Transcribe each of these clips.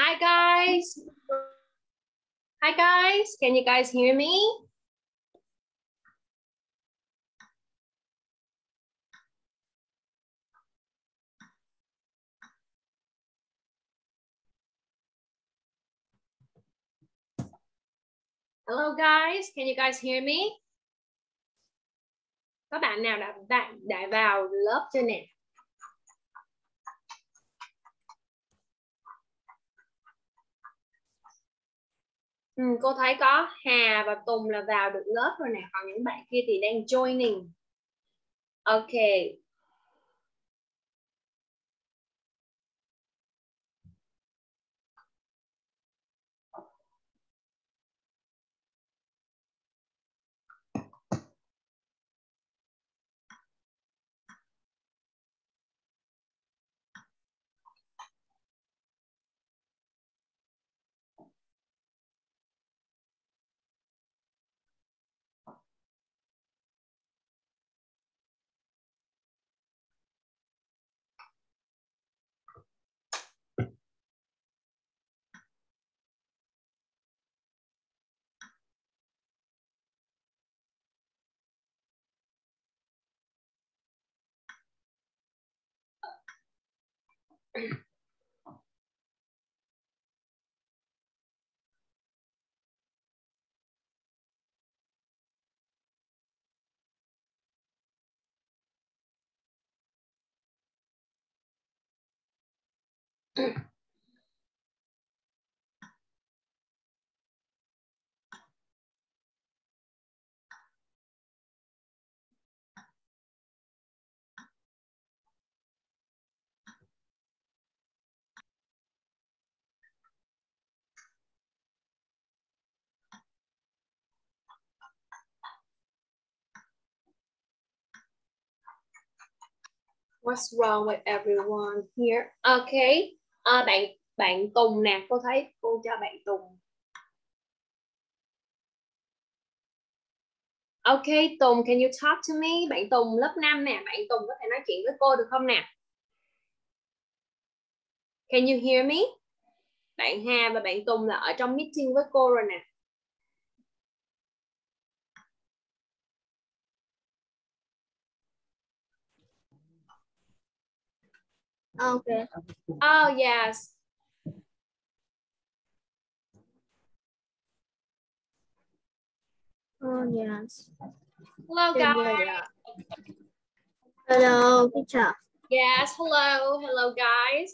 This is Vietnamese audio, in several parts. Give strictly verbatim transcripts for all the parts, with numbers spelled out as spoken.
Hi guys. Hi guys. Can you guys hear me? Hello guys. Can you guys hear me? Có bạn nào đã đã, đã vào lớp chưa nè? Ừ, cô thấy có Hà và Tùng là vào được lớp rồi nè, còn những bạn kia thì đang joining. Ok. What's wrong with everyone here? Ok. À, bạn bạn Tùng nè, cô thấy cô cho bạn Tùng. Ok, Tùng, can you talk to me? Bạn Tùng lớp năm nè, bạn Tùng có thể nói chuyện với cô được không nè? Can you hear me? Bạn Hà và bạn Tùng là ở trong meeting với cô rồi nè. Okay. Oh, yes. Oh, yes. Hello, Yeah, guys. yeah, yeah. Hello, teacher. Yes, hello. Hello, guys.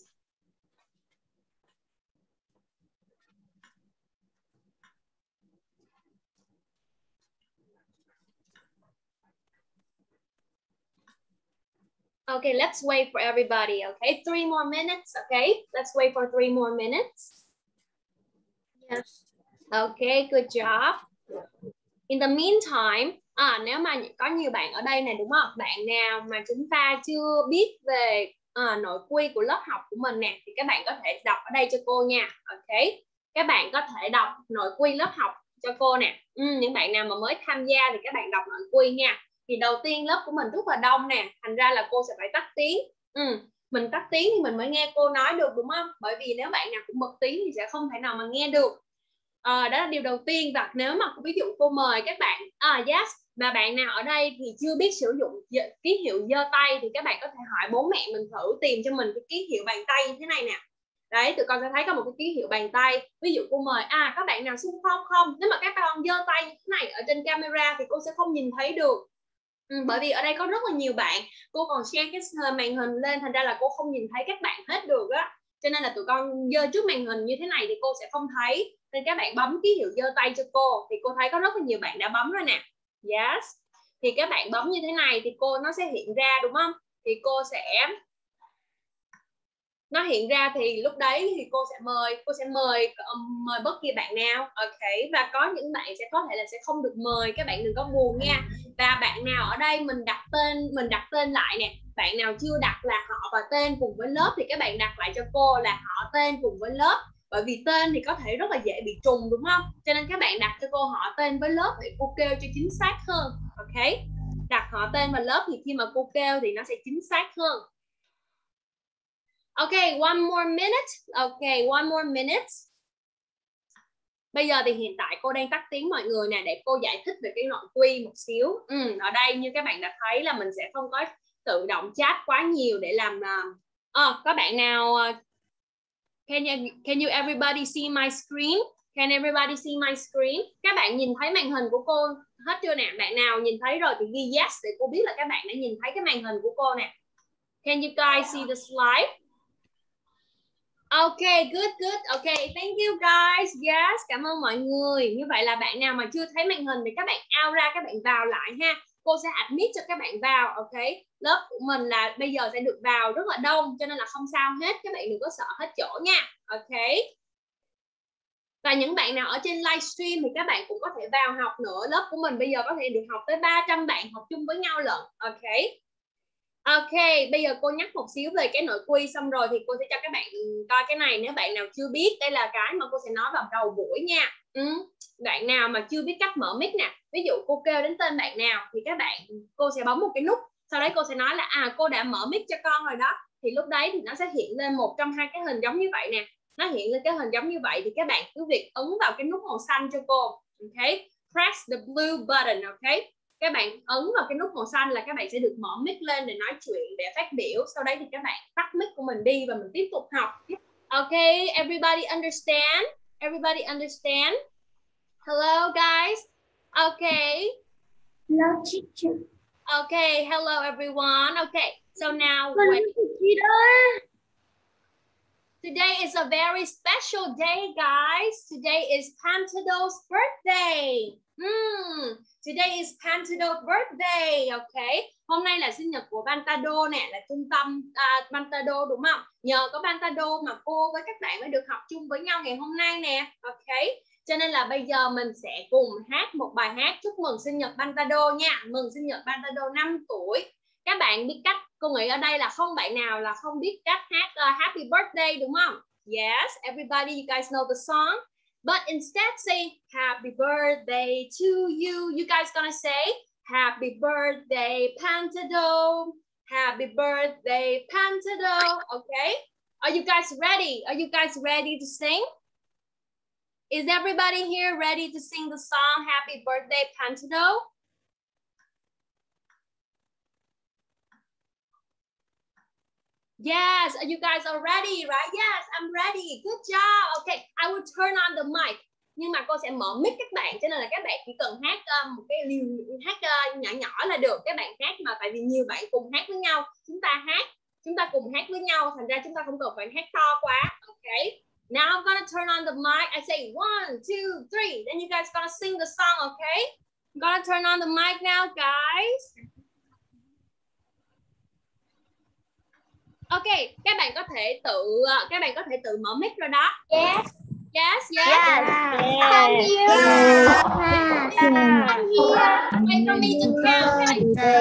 Okay, let's wait for everybody, okay? Three more minutes, okay? Let's wait for three more minutes. Yes. Okay, good job. In the meantime, à, nếu mà có nhiều bạn ở đây này đúng không? Bạn nào mà chúng ta chưa biết về à, nội quy của lớp học của mình nè, thì các bạn có thể đọc ở đây cho cô nha. Ok, các bạn có thể đọc nội quy lớp học cho cô nè. Ừ, những bạn nào mà mới tham gia thì các bạn đọc nội quy nha. Thì đầu tiên lớp của mình rất là đông nè, thành ra là cô sẽ phải tắt tiếng. Ừ, mình tắt tiếng thì mình mới nghe cô nói được đúng không? Bởi vì nếu bạn nào cũng bật tiếng thì sẽ không thể nào mà nghe được. À, đó là điều đầu tiên. Và nếu mà ví dụ cô mời các bạn à, yes, mà bạn nào ở đây thì chưa biết sử dụng ký hiệu giơ tay thì các bạn có thể hỏi bố mẹ mình thử tìm cho mình cái ký hiệu bàn tay như thế này nè. Đấy, tụi con sẽ thấy có một cái ký hiệu bàn tay. Ví dụ cô mời à các bạn nào xung phong không, nếu mà các bạn giơ tay như thế này ở trên camera thì cô sẽ không nhìn thấy được. Ừ, bởi vì ở đây có rất là nhiều bạn, cô còn share cái màn hình lên, thành ra là cô không nhìn thấy các bạn hết được á, cho nên là tụi con giơ trước màn hình như thế này thì cô sẽ không thấy, nên các bạn bấm ký hiệu giơ tay cho cô. Thì cô thấy có rất là nhiều bạn đã bấm rồi nè. Yes, thì các bạn bấm như thế này thì cô nó sẽ hiện ra đúng không, thì cô sẽ nó hiện ra thì lúc đấy thì cô sẽ mời cô sẽ mời um, mời bất kỳ bạn nào. Ok, và có những bạn sẽ có thể là sẽ không được mời, các bạn đừng có buồn nha. Và bạn nào ở đây mình đặt tên mình đặt tên lại nè, bạn nào chưa đặt là họ và tên cùng với lớp thì các bạn đặt lại cho cô là họ tên cùng với lớp, bởi vì tên thì có thể rất là dễ bị trùng đúng không, cho nên các bạn đặt cho cô họ tên với lớp để cô kêu cho chính xác hơn. Ok, đặt họ tên và lớp thì khi mà cô kêu thì nó sẽ chính xác hơn. Okay, one more minute. Okay, one more minute. Bây giờ thì hiện tại cô đang tắt tiếng mọi người nè, để cô giải thích về cái nội quy một xíu. Ừ, ở đây như các bạn đã thấy là mình sẽ không có tự động chat quá nhiều để làm. Uh, uh, có bạn nào uh, can you can you everybody see my screen? Can everybody see my screen? Các bạn nhìn thấy màn hình của cô hết chưa nè? Bạn nào nhìn thấy rồi thì ghi yes để cô biết là các bạn đã nhìn thấy cái màn hình của cô nè. Can you guys see the slide? Okay, good, good. Okay, thank you guys. Yes, cảm ơn mọi người. Như vậy là bạn nào mà chưa thấy màn hình thì các bạn out ra, các bạn vào lại ha. Cô sẽ admit cho các bạn vào. Okay, lớp của mình là bây giờ sẽ được vào rất là đông, cho nên là không sao hết. Các bạn đừng có sợ hết chỗ nha. Okay. Và những bạn nào ở trên livestream thì các bạn cũng có thể vào học nữa. Lớp của mình bây giờ có thể được học tới ba trăm bạn học chung với nhau lận. Okay. Ok, bây giờ cô nhắc một xíu về cái nội quy xong rồi thì cô sẽ cho các bạn coi cái này. Nếu bạn nào chưa biết, đây là cái mà cô sẽ nói vào đầu buổi nha. Ừ. Bạn nào mà chưa biết cách mở mic nè, ví dụ cô kêu đến tên bạn nào thì các bạn, cô sẽ bấm một cái nút. Sau đấy cô sẽ nói là à cô đã mở mic cho con rồi đó. Thì lúc đấy thì nó sẽ hiện lên một trong hai cái hình giống như vậy nè. Nó hiện lên cái hình giống như vậy thì các bạn cứ việc ấn vào cái nút màu xanh cho cô. Ok, press the blue button. Ok. Các bạn ấn vào cái nút màu xanh là các bạn sẽ được mở mic lên để nói chuyện, để phát biểu. Sau đấy thì các bạn tắt mic của mình đi và mình tiếp tục học. Okay, everybody understand? Everybody understand? Hello guys. Okay. Hello teacher. Okay, hello everyone. Okay, so now wait. Today is a very special day, guys. Today is Pantado's birthday. Hmm. Today is Pantado's birthday. Okay. Hôm nay là sinh nhật của Pantado nè, là trung tâm uh, Pantado đúng không? Nhờ có Pantado mà cô với các bạn mới được học chung với nhau ngày hôm nay nè. Okay. Cho nên là bây giờ mình sẽ cùng hát một bài hát chúc mừng sinh nhật Pantado nha. Mừng sinh nhật Pantado năm tuổi. Các bạn biết cách, cô nghĩ ở đây là không bạn nào là không biết cách hát uh, Happy Birthday đúng không? Yes, everybody, you guys know the song. But instead say Happy Birthday to you. You guys gonna say Happy Birthday Pantado. Happy Birthday Pantado. Okay? Are you guys ready? Are you guys ready to sing? Is everybody here ready to sing the song Happy Birthday Pantado? Yes, you guys are ready, right? Yes, I'm ready. Good job. Okay, I will turn on the mic. Nhưng mà cô sẽ mở mic các bạn, cho nên là các bạn chỉ cần hát uh, một cái liều hát uh, nhỏ nhỏ là được. Các bạn hát mà tại vì nhiều bạn cùng hát với nhau, chúng ta hát, chúng ta cùng hát với nhau, thành ra chúng ta không cần phải hát to quá. Okay. Now I'm gonna turn on the mic. I say one, two, three. Then you guys gonna sing the song. Okay. I'm gonna turn on the mic now, guys. Ok, các bạn có thể tự các bạn có thể tự mở mic rồi đó. Yes. Yes, yes. Yes. I'm here. I'm here. Wait for me to count. Happy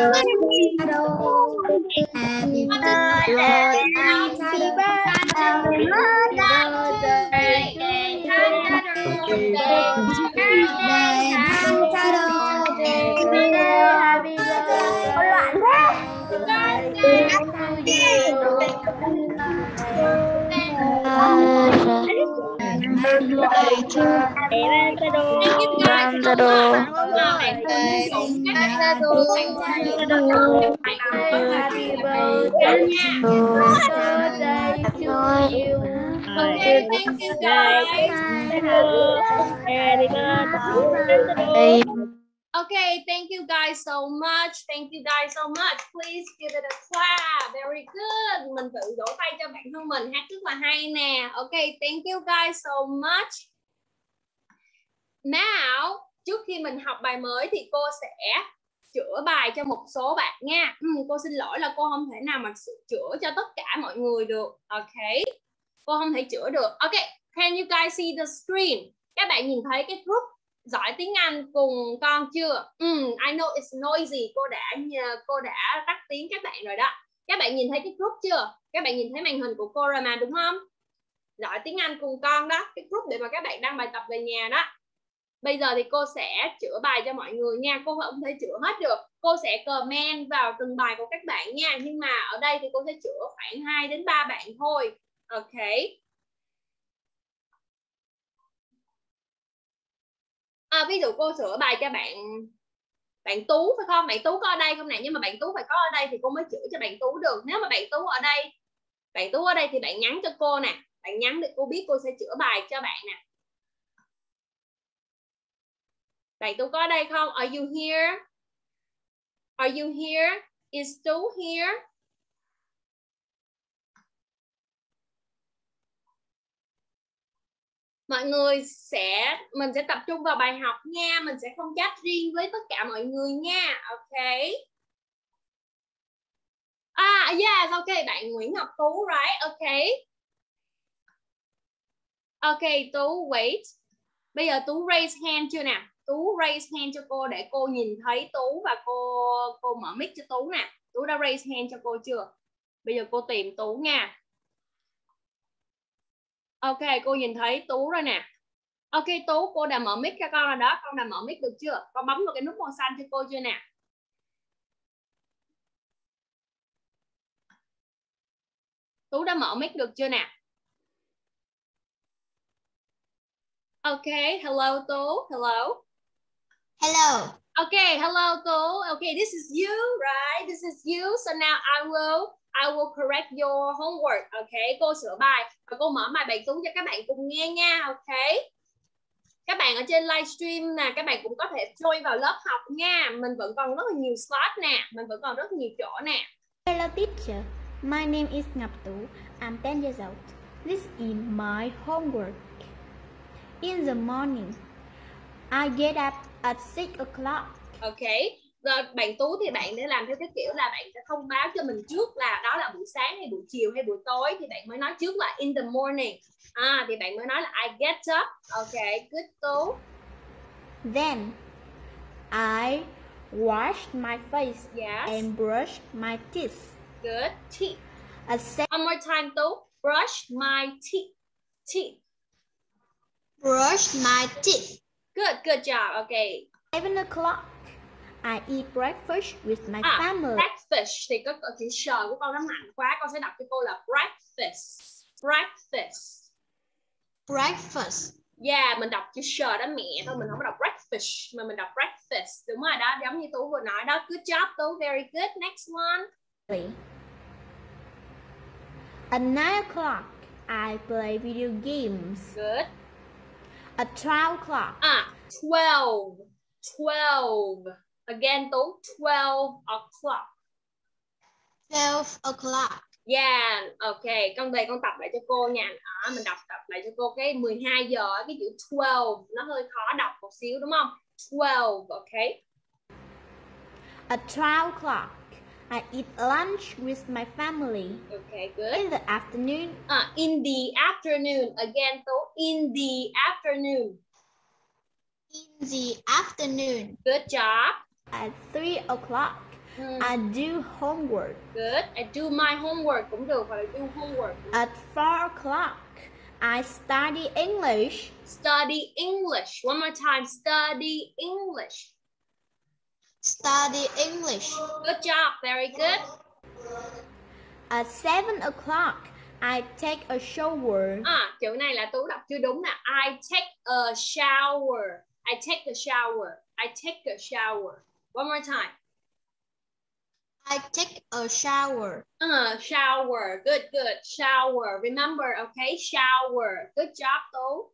Okay, thank you guys. Okay, thank you guys so much. Thank you guys so much. Please give it a clap. Very good. Mình tự vỗ tay cho bản thân mình, hát rất là hay nè. Okay, thank you guys so much. Now, trước khi mình học bài mới thì cô sẽ chữa bài cho một số bạn nha. Ừ, cô xin lỗi là cô không thể nào mà chữa cho tất cả mọi người được. Okay. Cô không thể chữa được. Okay, can you guys see the screen? Các bạn nhìn thấy cái group giỏi tiếng Anh cùng con chưa? Mm, I know it's noisy. Cô đã cô đã tắt tiếng các bạn rồi đó. Các bạn nhìn thấy cái group chưa? Các bạn nhìn thấy màn hình của cô rồi mà đúng không? Giỏi tiếng Anh cùng con đó. Cái group để mà các bạn đăng bài tập về nhà đó. Bây giờ thì cô sẽ chữa bài cho mọi người nha. Cô không thể chữa hết được. Cô sẽ comment vào từng bài của các bạn nha. Nhưng mà ở đây thì cô sẽ chữa khoảng hai đến ba bạn thôi. Ok. À, ví dụ cô sửa bài cho bạn bạn Tú phải không? Bạn Tú có ở đây không nè? Nhưng mà bạn Tú phải có ở đây thì cô mới chữa cho bạn Tú được. Nếu mà bạn Tú ở đây, bạn Tú ở đây thì bạn nhắn cho cô nè. Bạn nhắn để cô biết, cô sẽ chữa bài cho bạn nè. Bạn Tú có ở đây không? Are you here? Are you here? Is Tú here? Mọi người sẽ mình sẽ tập trung vào bài học nha. Mình sẽ không chat riêng với tất cả mọi người nha. Ok. À yes, ok, bạn Nguyễn Ngọc Tú, right? Ok. Ok, Tú wait. Bây giờ Tú raise hand chưa nè? Tú raise hand cho cô để cô nhìn thấy Tú và cô cô mở mic cho Tú nè. Tú đã raise hand cho cô chưa? Bây giờ cô tìm Tú nha. Ok, cô nhìn thấy Tú rồi nè. Ok Tú, cô đã mở mic cho con rồi đó. Con đã mở mic được chưa? Con bấm vào cái nút màu xanh cho cô chưa nè? Tú đã mở mic được chưa nè? Ok, hello Tú. Hello. Hello. Okay, hello Tú. Okay, this is you, right? This is you. So now I will I will correct your homework. Okay, cô sửa bài và cô mở bài bài Tú cho các bạn cùng nghe nha. Okay. Các bạn ở trên livestream nè, các bạn cũng có thể join vào lớp học nha. Mình vẫn còn rất là nhiều slot nè, mình vẫn còn rất nhiều chỗ nè. Hello teacher, my name is Ngọc Tú. I'm ten years old. This is my homework. In the morning, I get up at six o'clock. Okay. Rồi bạn Tú thì bạn để làm theo cái kiểu là bạn sẽ thông báo cho mình trước là đó là buổi sáng hay buổi chiều hay buổi tối, thì bạn mới nói trước là in the morning. À thì bạn mới nói là I get up. Okay, good Tú. Then I wash my face Yes. and brush my teeth. Good. Teeth. At seven, One more time Tú. Brush my teeth. Teeth. Brush my teeth. Good, good job. Okay. seven o'clock, I eat breakfast with my À, family. breakfast thì có chữ sờ của con nó mạnh quá, con sẽ đọc cho cô là breakfast. Breakfast. Breakfast. Yeah, mình đọc chữ sờ đó mẹ thôi, mình không có đọc breakfast mà mình đọc breakfast. Đúng rồi đó, giống như Tú vừa nói đó. Good job Tú, very good. Next one. At nine o'clock, I play video games. Good. At twelve o'clock, À, twelve. twelve. Again Tú, twelve o'clock. Twelve o'clock. Yeah, ok. Con về con tập lại cho cô nha. À, mình đọc tập lại cho cô cái mười hai giờ, cái chữ twelve nó hơi khó đọc một xíu đúng không? twelve, ok. at twelve o'clock, I eat lunch with my family. Okay, good. In the afternoon, Uh, in the afternoon. Again, so in the afternoon. In the afternoon. Good job. at three o'clock, Mm, I do homework. good. I do my homework cũng được, hoặc là do homework. At four o'clock, I study English. Study English. One more time. Study English. Study English. Good job. Very good. At seven o'clock, I take a shower. À, chữ này là Tú đọc chưa đúng nè. I take a shower. I take a shower. I take a shower. One more time. I take a shower. Uh, shower. Good, good. Shower. Remember, okay? Shower. Good job, Tú.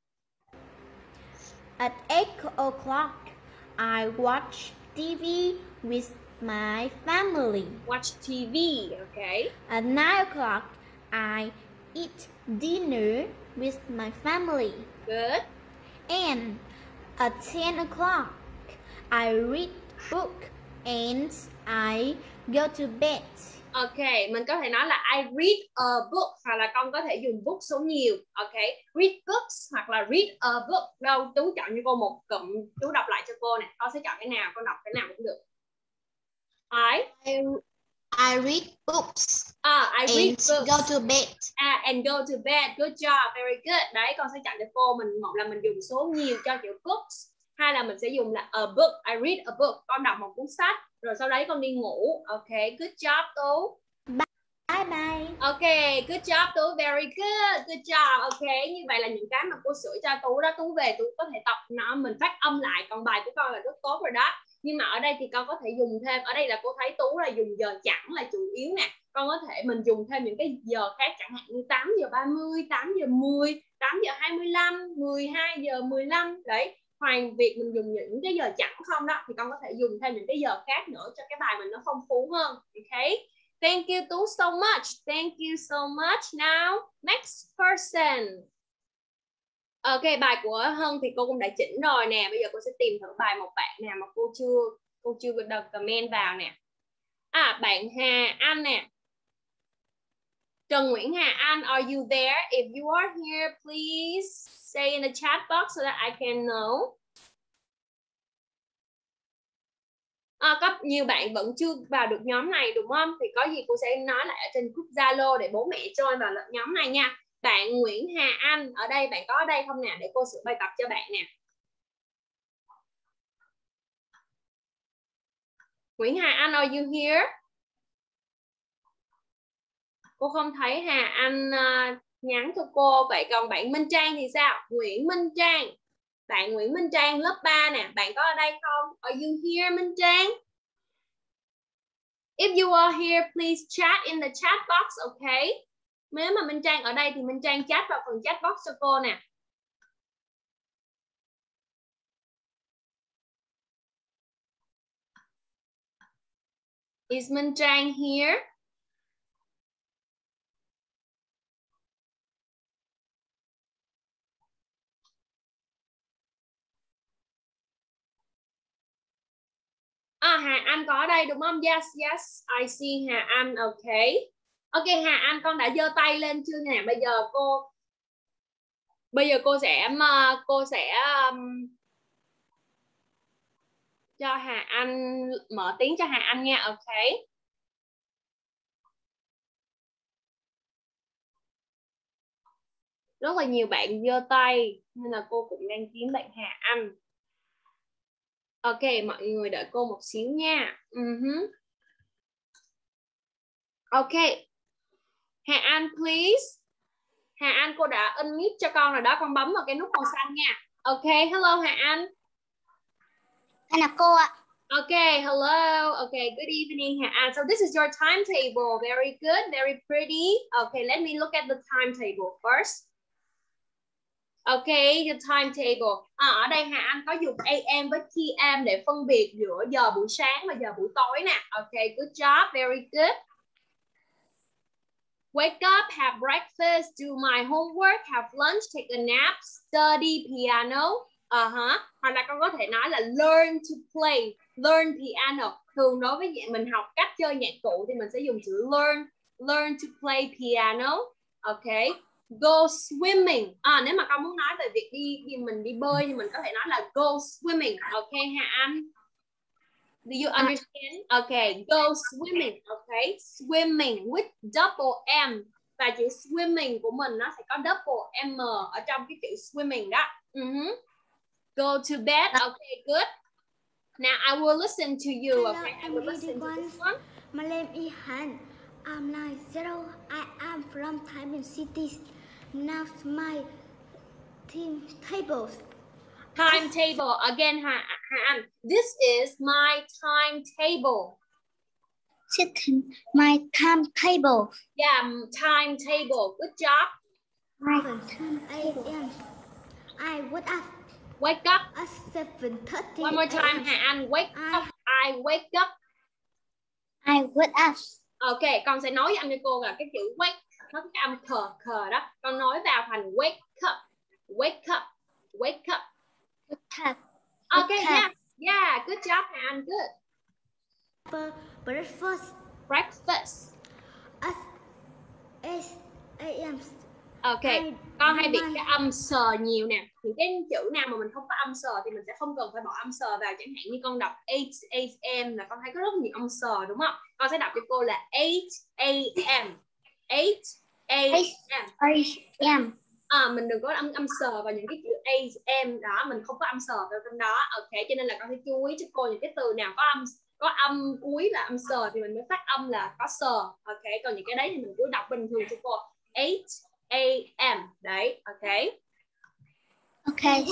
At eight o'clock, I watch T V with my family. Watch T V, okay? At nine o'clock, I eat dinner with my family. Good. And at ten o'clock, I read book and I go to bed. Ok, mình có thể nói là I read a book, hoặc là con có thể dùng book số nhiều. Ok, read books hoặc là read a book. Đâu, Tú chọn cho cô một cụm, Tú đọc lại cho cô nè. Con sẽ chọn cái nào, con đọc cái nào cũng được. I, I, I read books. À, I read And books. go to bed. À, and go to bed. Good job, very good. Đấy, con sẽ chọn cho cô. Mình một là mình dùng số nhiều cho chữ books, hai là mình sẽ dùng là a book. I read a book. Con đọc một cuốn sách. Rồi sau đấy con đi ngủ. Ok, good job Tú. Bye bye. Ok, good job Tú, very good. Good job. Ok, như vậy là những cái mà cô sửa cho Tú đó. Tú về Tú có thể tập nó, mình phát âm lại. Còn bài của con là rất tốt rồi đó. Nhưng mà ở đây thì con có thể dùng thêm. Ở đây là cô thấy Tú là dùng giờ chẵn là chủ yếu nè. Con có thể mình dùng thêm những cái giờ khác, chẳng hạn như tám giờ ba mươi, tám giờ mười, tám giờ hai mươi lăm, mười hai giờ mười lăm. Đấy, ngoài việc mình dùng những cái giờ chẵn không đó, thì con có thể dùng thêm những cái giờ khác nữa cho cái bài mình nó phong phú hơn. Ok, thank you Tú so much. Thank you so much. Now, next person. Ok, bài của Hân thì cô cũng đã chỉnh rồi nè. Bây giờ cô sẽ tìm thử bài một bạn nào mà cô chưa cô chưa được comment vào nè. À, bạn Hà Anh nè. Trần Nguyễn Hà Anh, are you there? If you are here, please say in the chat box so that I can know. À, có nhiều bạn vẫn chưa vào được nhóm này đúng không? Thì có gì cô sẽ nói lại ở trên group Zalo để bố mẹ join vào nhóm này nha. Bạn Nguyễn Hà Anh, ở đây bạn có ở đây không nè? Để cô sửa bài tập cho bạn nè. Nguyễn Hà Anh, are you here? Cô không thấy Hà Anh uh, nhắn cho cô. Vậy còn bạn Minh Trang thì sao? Nguyễn Minh Trang. Bạn Nguyễn Minh Trang lớp ba nè. Bạn có ở đây không? Are you here Minh Trang? If you are here, please chat in the chat box, okay? Nếu mà Minh Trang ở đây thì Minh Trang chat vào phần chat box cho cô nè. Is Minh Trang here? À, Hà Anh có ở đây đúng không? Yes, yes, I see Hà Anh, okay. Ok, Hà Anh con đã giơ tay lên chưa nè? Bây giờ cô Bây giờ cô sẽ cô sẽ um, cho Hà Anh mở tiếng cho Hà Anh nha, ok. Rất là nhiều bạn giơ tay nên là cô cũng đang kiếm bạn Hà Anh. Ok, mọi người đợi cô một xíu nha. Uh-huh. Ok. Hà Anh please. Hà Anh cô đã unmute cho con rồi đó, con bấm vào cái nút màu xanh nha. Ok, hello Hà Anh. Anh là cô ạ. Okay, hello. Okay, good evening, Hà Anh. So this is your timetable. Very good, very pretty. Okay, let me look at the timetable first. Okay, the timetable. À, ở đây Hà Anh có dùng a em với pê em để phân biệt giữa giờ buổi sáng và giờ buổi tối nè. Okay, good job, very good. Wake up, have breakfast, do my homework, have lunch, take a nap, study piano. Uh-huh. Hoặc là con có thể nói là learn to play, learn piano. Thường đối với mình học cách chơi nhạc cụ thì mình sẽ dùng chữ learn, learn to play piano. Okay. Go swimming. À, nếu mà con muốn nói về việc đi, đi mình đi bơi thì mình có thể nói là go swimming. Okay, Hà Anh. Do you understand? Okay, go swimming. Okay, swimming with double M. Và chữ swimming của mình nó sẽ có double M ở trong cái chữ swimming đó. Uh-huh. Go to bed. Okay, good. Now I will listen to you. Hello, Okay, I will listen to this one. My name is Han. I'm nine zero. I am from Thailand City. Now my team tables. Timetable again, Han. This is my timetable. Sitting my timetable. Yeah, timetable. Good job. seven a m I wake up. Wake up. At seven thirty. One more time, Han. Wake up. I wake up. I wake up. Ok, con sẽ nói với anh cho cô là cái chữ wake, nó cái âm khờ khờ đó. Con nói vào thành wake up, wake up, wake up. Wake up. Ok, yeah, yeah, good job, Han, good. Breakfast. Breakfast. At eight a m Ok, I con hay bị like- cái âm sờ nhiều nè. Những cái chữ nào mà mình không có âm sờ thì mình sẽ không cần phải bỏ âm sờ vào. Chẳng hạn như con đọc eight a m là con thấy có rất nhiều âm sờ đúng không? Con sẽ đọc cho cô là eight a m eight a m À, mình đừng có âm âm sờ vào những cái chữ a m đó, mình không có âm sờ vào trong đó. Ok, cho nên là con phải chú ý cho cô những cái từ nào có âm có âm cuối là âm sờ thì mình mới phát âm là có sờ. Ok, còn những cái đấy thì mình cứ đọc bình thường cho cô. eight a m đấy. Ok. Okay.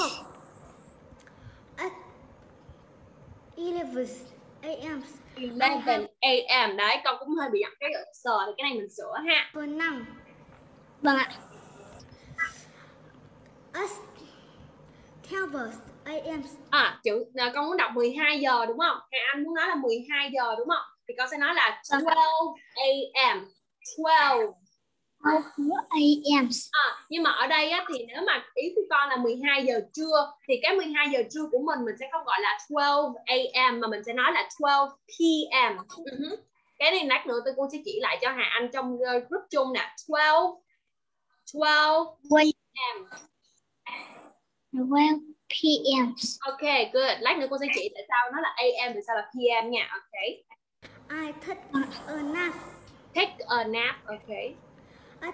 At eleven a m eleven a m đấy, con cũng hơi bị giật cái sờ thì cái này mình sửa ha. For now. Vâng ạ. At twelve a m À, chữ à, con muốn đọc mười hai giờ đúng không? Hà Anh muốn nói là mười hai giờ đúng không? Thì con sẽ nói là twelve a m twelve a m À, nhưng mà ở đây á, thì nếu mà ý của con là mười hai giờ trưa thì cái mười hai giờ trưa của mình mình sẽ không gọi là twelve a m mà mình sẽ nói là twelve p m. Uh-huh. Cái này lát nữa tôi cô sẽ chỉ lại cho Hà Anh trong uh, group chung nè. twelve twelve p m. twelve p m Ok, good. Lát nữa cô sẽ chỉ tại sao nó là a m tại sao là p m nha. Ok. I take a nap Take a nap. Ok. at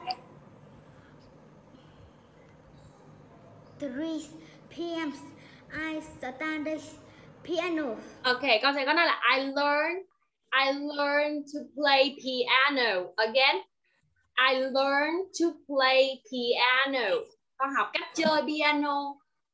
three p m I study piano. Ok, con sẽ có nói là I learn I learn to play piano. Again. I learn to play piano. Con học cách chơi piano.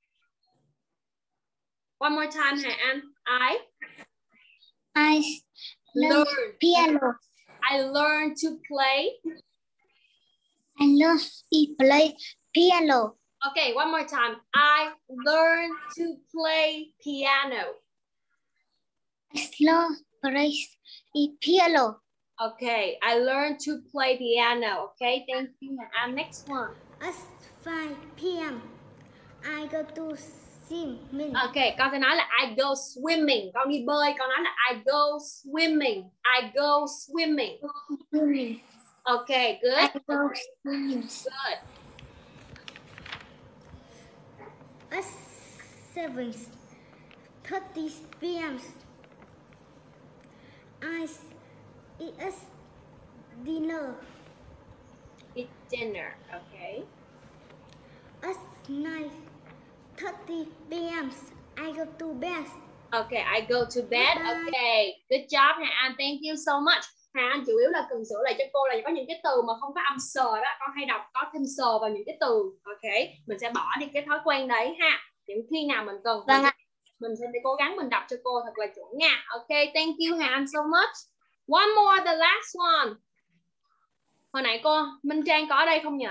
One more time Hà Anh. I I learn learn piano. I learn to play. I learn to play piano. Okay, one more time. I learn to play piano. I learn to play piano. Okay, I learned to play piano. Okay, thank you. And next one. At five p m I go to swimming. Okay, con sẽ nói là I go swimming. Con đi bơi, con nói là I go swimming. I go swimming. Swimming. Okay, good. I go swimming. Good. At seven thirty p m I eat dinner. Eat dinner. Okay. At nine thirty p m I go to bed. Okay, I go to bed. Bye. Okay, good job Hà Anh. Thank you so much. Hà Anh chủ yếu là cần sửa lại cho cô là có những cái từ mà không có âm sờ đó, con hay đọc có thêm sờ vào những cái từ. Okay, mình sẽ bỏ đi cái thói quen đấy ha. Những khi nào mình cần Vâng ạ. mình sẽ cố gắng mình đọc cho cô thật là chuẩn nha. Okay, thank you Hà Anh so much. One more, the last one. Hồi nãy cô Minh Trang có ở đây không nhỉ?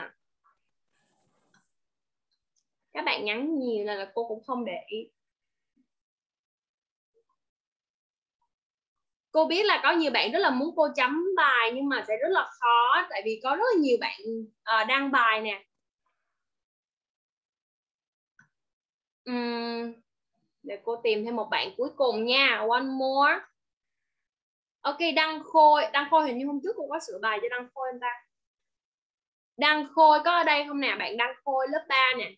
Các bạn nhắn nhiều là, là cô cũng không để ý. Cô biết là có nhiều bạn rất là muốn cô chấm bài nhưng mà sẽ rất là khó tại vì có rất là nhiều bạn uh, đăng bài nè. Uhm, để cô tìm thêm một bạn cuối cùng nha. One more. Ok, Đăng Khôi. Đăng Khôi hình như hôm trước cô có sửa bài cho Đăng Khôi anh ta. Đăng Khôi có ở đây không nè? Bạn Đăng Khôi lớp ba nè.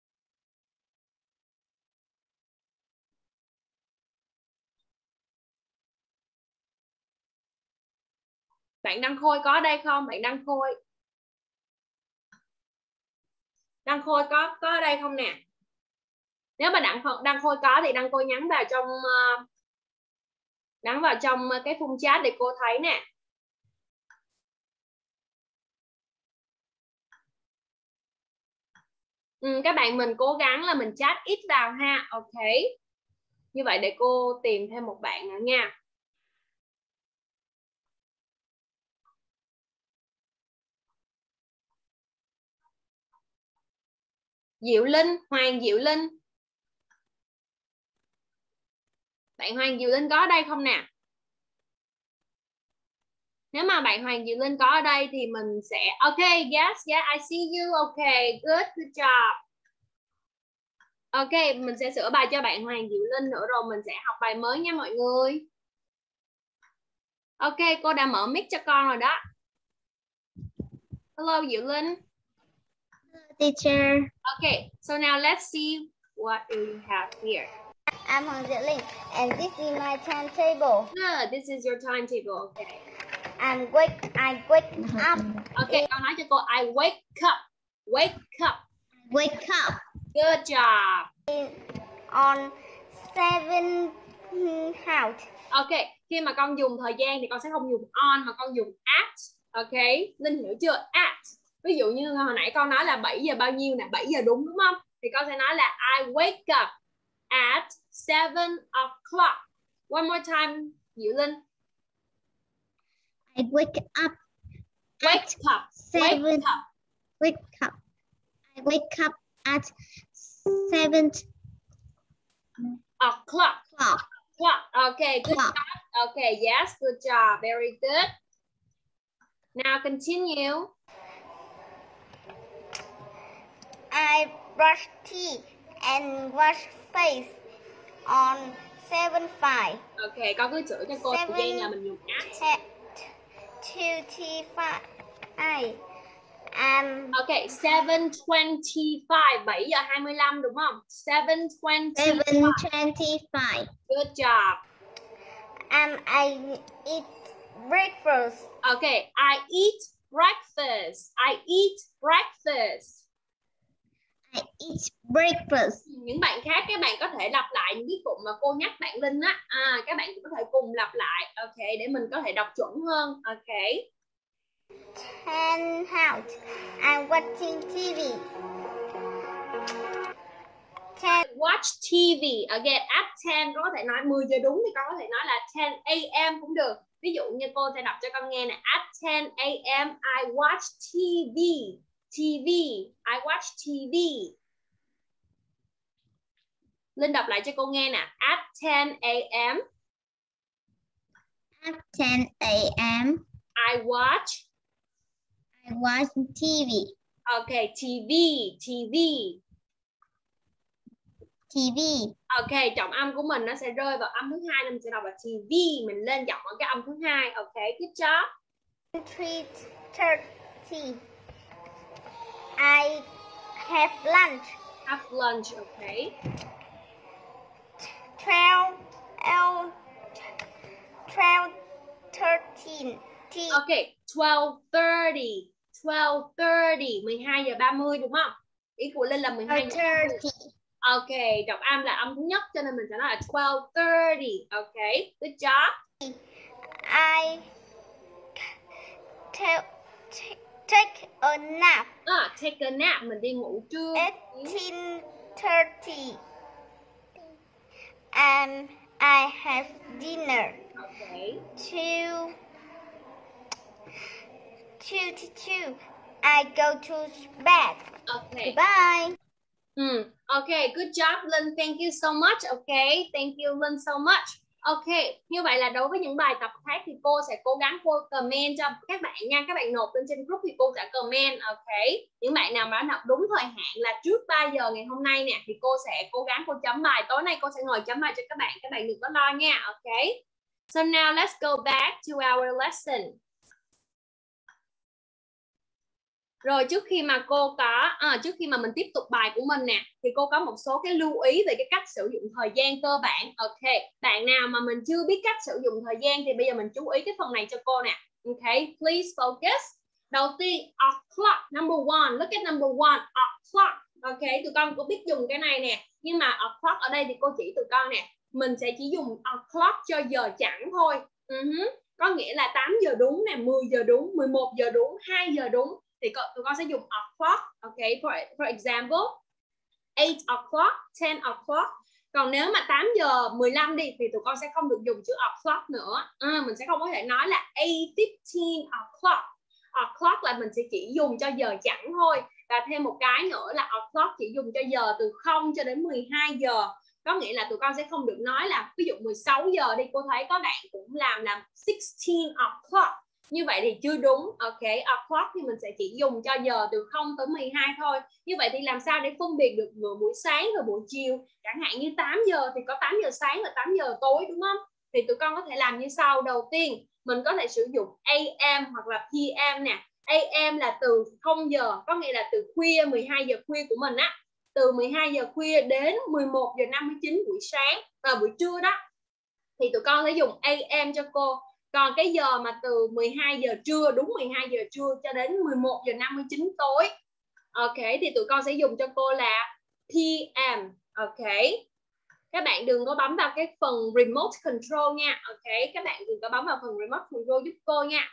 Bạn Đăng Khôi có ở đây không? Bạn Đăng Khôi. Đăng Khôi có có ở đây không nè? Nếu mà Đăng Đăng Khôi có thì Đăng Khôi nhắn vào trong uh, nhắn vào trong cái khung chat để cô thấy nè. Ừ, các bạn mình cố gắng là mình chat ít vào ha. Ok. Như vậy để cô tìm thêm một bạn nữa nha. Diệu Linh, Hoàng Diệu Linh. Bạn Hoàng Diệu Linh có ở đây không nè? Nếu mà bạn Hoàng Diệu Linh có ở đây thì mình sẽ ok, yes, yeah, I see you. Ok, good, good job. Ok, mình sẽ sửa bài cho bạn Hoàng Diệu Linh nữa rồi mình sẽ học bài mới nha mọi người. Ok, cô đã mở mic cho con rồi đó. Hello Diệu Linh. Teacher. Okay, so now let's see what do we have here. I'm Hoàng Diệu Linh, and this is my timetable. Good, this is your timetable. Okay. I'm wake. I wake up. Okay, con nói cho cô. I wake up. Wake up. Wake up. Good job. On seven out. Okay, khi mà con dùng thời gian thì con sẽ không dùng on mà con dùng at. Okay, Linh hiểu chưa? At. Ví dụ như hồi nãy con nói là bảy giờ bao nhiêu nè, bảy giờ đúng đúng không? Thì con sẽ nói là I wake up at seven o'clock. One more time, Diệu Linh. I wake up. Wake up. Seven. Wake up. Wake up. I wake up at seven O'clock. o'clock. Clock. Okay, good Clock. job. Okay, yes, good job. Very good. Now continue. I brush teeth and wash face on seven five. Okay, con cứ chữa cho cô thời gian là mình dùng at. twenty-five. Um, Okay, seven twenty-five. bảy giờ hai mươi lăm đúng không? seven Seven twenty-five. twenty-five. Good job. um, I eat breakfast. Okay, I eat breakfast. I eat breakfast. I eat breakfast. Những bạn khác các bạn có thể lặp lại những cái cụm mà cô nhắc bạn Linh á. À, các bạn cũng có thể cùng lặp lại. Okay, để mình có thể đọc chuẩn hơn. Okay. ten out. I'm watching T V. ten. Watch T V. Again, at ten, con có thể nói mười giờ đúng thì con có thể nói là ten a m cũng được. Ví dụ như cô sẽ đọc cho con nghe nè. At ten a m I watch T V. T V. I watch T V. Linh đọc lại cho cô nghe nè. At ten a m At ten a m I watch. I watch T V. Okay, T V. T V. T V. Ok, trọng âm của mình nó sẽ rơi vào âm thứ hai nên mình sẽ đọc là T V. Mình lên giọng ở cái âm thứ hai. Ok, good job. three thirty. I have lunch. Have lunch, okay. twelve. twelve thirteen. Ok, twelve thirty. twelve thirty, mười hai giờ ba mươi đúng không? Ý của Linh là mười hai giờ ba mươi. Ok, đọc âm là âm thứ nhất cho nên mình sẽ nói là twelve thirty. Ok, good job. I take a nap. À, take a nap, mình đi ngủ trưa. eighteen thirty. And I have dinner. Okay. Two. Two to two. I go to bed. Okay. Goodbye. Mm, okay, good job, Linh. Thank you so much. Okay, thank you, Linh, so much. Okay, như vậy là đối với những bài tập khác thì cô sẽ cố gắng cô comment cho các bạn nha. Các bạn nộp lên trên group thì cô sẽ comment. Okay, những bạn nào mà đã nộp đúng thời hạn là trước ba giờ ngày hôm nay nè thì cô sẽ cố gắng cô chấm bài. Tối nay cô sẽ ngồi chấm bài cho các bạn. Các bạn đừng có lo nha. Okay. So now let's go back to our lesson. Rồi trước khi mà cô có à, trước khi mà mình tiếp tục bài của mình nè thì cô có một số cái lưu ý về cái cách sử dụng thời gian cơ bản. Ok, bạn nào mà mình chưa biết cách sử dụng thời gian thì bây giờ mình chú ý cái phần này cho cô nè. Ok, please focus. Đầu tiên, o'clock, number one, look at number one, o'clock. Ok, tụi con cũng biết dùng cái này nè, nhưng mà o'clock ở đây thì cô chỉ tụi con nè, mình sẽ chỉ dùng o'clock cho giờ chẳng thôi. Uh-huh. Có nghĩa là tám giờ đúng nè, mười giờ đúng, mười một giờ đúng, hai giờ đúng. Thì tụi con sẽ dùng o'clock, ok, for, for example, eight o'clock, ten o'clock. Còn nếu mà tám giờ mười lăm đi thì tụi con sẽ không được dùng chữ o'clock nữa. À, mình sẽ không có thể nói là eight fifteen o'clock. O'clock là mình sẽ chỉ dùng cho giờ chẳng thôi. Và thêm một cái nữa là o'clock chỉ dùng cho giờ từ không cho đến mười hai giờ. Có nghĩa là tụi con sẽ không được nói là ví dụ mười sáu giờ đi, cô thấy có bạn cũng làm là sixteen o'clock. Như vậy thì chưa đúng. Ok, o'clock thì mình sẽ chỉ dùng cho giờ từ không tới mười hai thôi. Như vậy thì làm sao để phân biệt được vừa buổi sáng và buổi chiều? Chẳng hạn như tám giờ thì có tám giờ sáng và tám giờ tối đúng không? Thì tụi con có thể làm như sau. Đầu tiên, mình có thể sử dụng a m hoặc là p m nè. a em là từ không giờ, có nghĩa là từ khuya, mười hai giờ khuya của mình á. Từ mười hai giờ khuya đến mười một giờ năm mươi chín buổi sáng và buổi trưa đó. Thì tụi con sẽ dùng a em cho cô. Còn cái giờ mà từ mười hai giờ trưa, đúng mười hai giờ trưa cho đến mười một giờ năm mươi chín tối. Ok, thì tụi con sẽ dùng cho cô là pê em. Ok. Các bạn đừng có bấm vào cái phần remote control nha. Ok, các bạn đừng có bấm vào phần remote control giúp cô nha.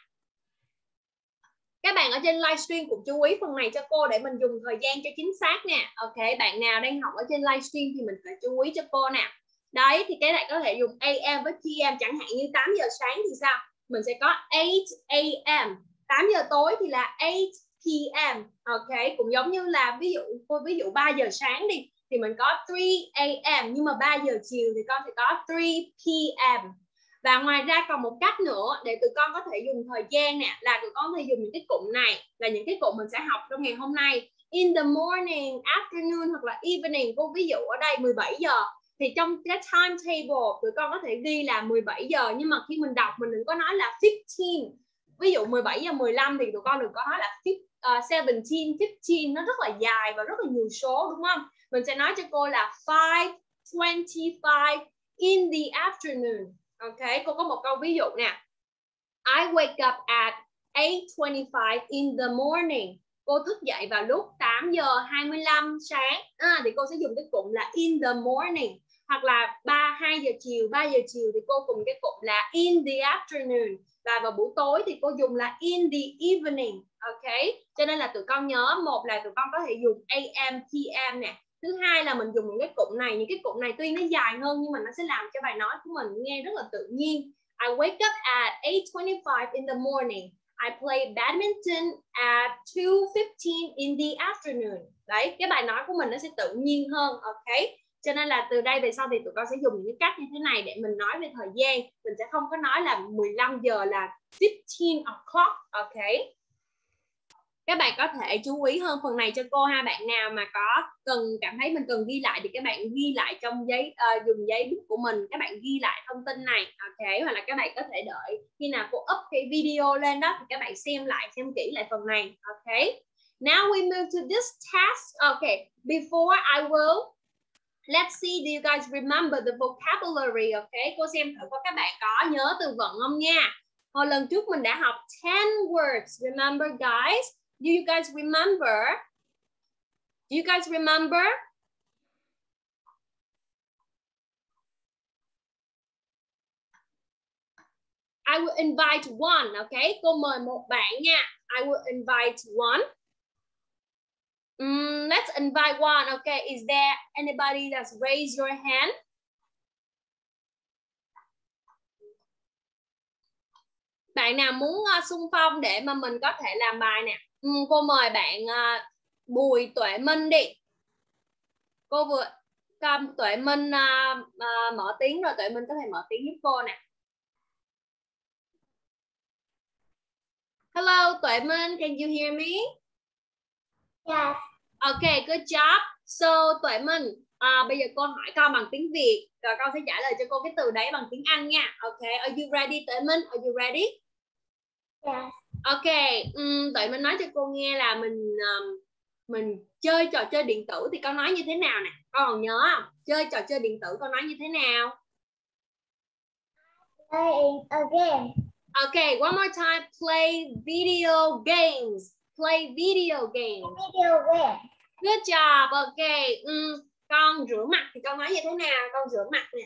Các bạn ở trên livestream cũng chú ý phần này cho cô để mình dùng thời gian cho chính xác nè. Ok, bạn nào đang học ở trên livestream thì mình phải chú ý cho cô nè. Đấy, thì cái này có thể dùng a em với pê em, chẳng hạn như tám giờ sáng thì sao? Mình sẽ có eight a em. tám giờ tối thì là eight pê em. Ok, cũng giống như là ví dụ ví dụ ba giờ sáng đi thì mình có three a em, nhưng mà ba giờ chiều thì con sẽ có three pê em. Và ngoài ra còn một cách nữa để tụi con có thể dùng thời gian nè, là tụi con có thể dùng những cái cụm này, là những cái cụm mình sẽ học trong ngày hôm nay. In the morning, afternoon hoặc là evening. Cô ví dụ ở đây mười bảy giờ thì trong cái timetable tụi con có thể ghi là mười bảy giờ, nhưng mà khi mình đọc mình đừng có nói là fifteen. Ví dụ mười bảy giờ mười lăm thì tụi con đừng có nói là seventeen, fifteen, nó rất là dài và rất là nhiều số, đúng không? Mình sẽ nói cho cô là five twenty-five in the afternoon. Ok, cô có một câu ví dụ nè. I wake up at eight twenty-five in the morning. Cô thức dậy vào lúc tám giờ hai mươi lăm sáng. À, thì cô sẽ dùng cái cụm là in the morning. Hoặc là ba hai giờ chiều, ba giờ chiều thì cô dùng cái cụm là in the afternoon. Và vào buổi tối thì cô dùng là in the evening. Ok, cho nên là tụi con nhớ, một là tụi con có thể dùng a em, pê em nè. Thứ hai là mình dùng những cái cụm này. Những cái cụm này tuy nó dài hơn nhưng mà nó sẽ làm cho bài nói của mình nghe rất là tự nhiên. I wake up at eight twenty-five in the morning. I play badminton at two fifteen in the afternoon. Đấy, cái bài nói của mình nó sẽ tự nhiên hơn. Ok, cho nên là từ đây về sau thì tụi con sẽ dùng những cái cách như thế này để mình nói về thời gian. Mình sẽ không có nói là mười lăm giờ là fifteen o'clock. Ok, các bạn có thể chú ý hơn phần này cho cô ha. Bạn nào mà có cần cảm thấy mình cần ghi lại thì các bạn ghi lại trong giấy, uh, dùng giấy bút của mình, các bạn ghi lại thông tin này. Ok, hoặc là các bạn có thể đợi khi nào cô up cái video lên đó thì các bạn xem lại, xem kỹ lại phần này. Ok, now we move to this task. Okay, before I will, let's see, do you guys remember the vocabulary? Ok, cô xem thử có các bạn có nhớ từ vựng không nha. Hồi lần trước mình đã học ten words. Remember guys? Do you guys remember? Do you guys remember? I will invite one, okay? Cô mời một bạn nha. I will invite one. Mm, let's invite one, okay? Is there anybody that's raised your hand? Bạn nào muốn uh, xung phong để mà mình có thể làm bài nè? Mm, cô mời bạn uh, Bùi Tuệ Minh đi. Cô vừa um, Tuệ Minh uh, uh, mở tiếng rồi, Tuệ Minh có thể mở tiếng giúp cô nè. Hello, Tuệ Minh, can you hear me? Yes. Okay, good job. So, Tuệ Minh, uh, bây giờ cô hỏi con bằng tiếng Việt, rồi con sẽ trả lời cho cô cái từ đấy bằng tiếng Anh nha. Okay, are you ready, Tuệ Minh? Are you ready? Yes. Okay, um, Tuệ Minh nói cho cô nghe là mình um, mình chơi trò chơi điện tử thì con nói như thế nào nè? Con còn nhớ không? Chơi trò chơi điện tử con nói như thế nào? Playing a game. Okay, one more time. Play video games. Play video games. Video game. Good job. Okay. Um, con rửa mặt thì con nói như thế nào? Con rửa mặt nè.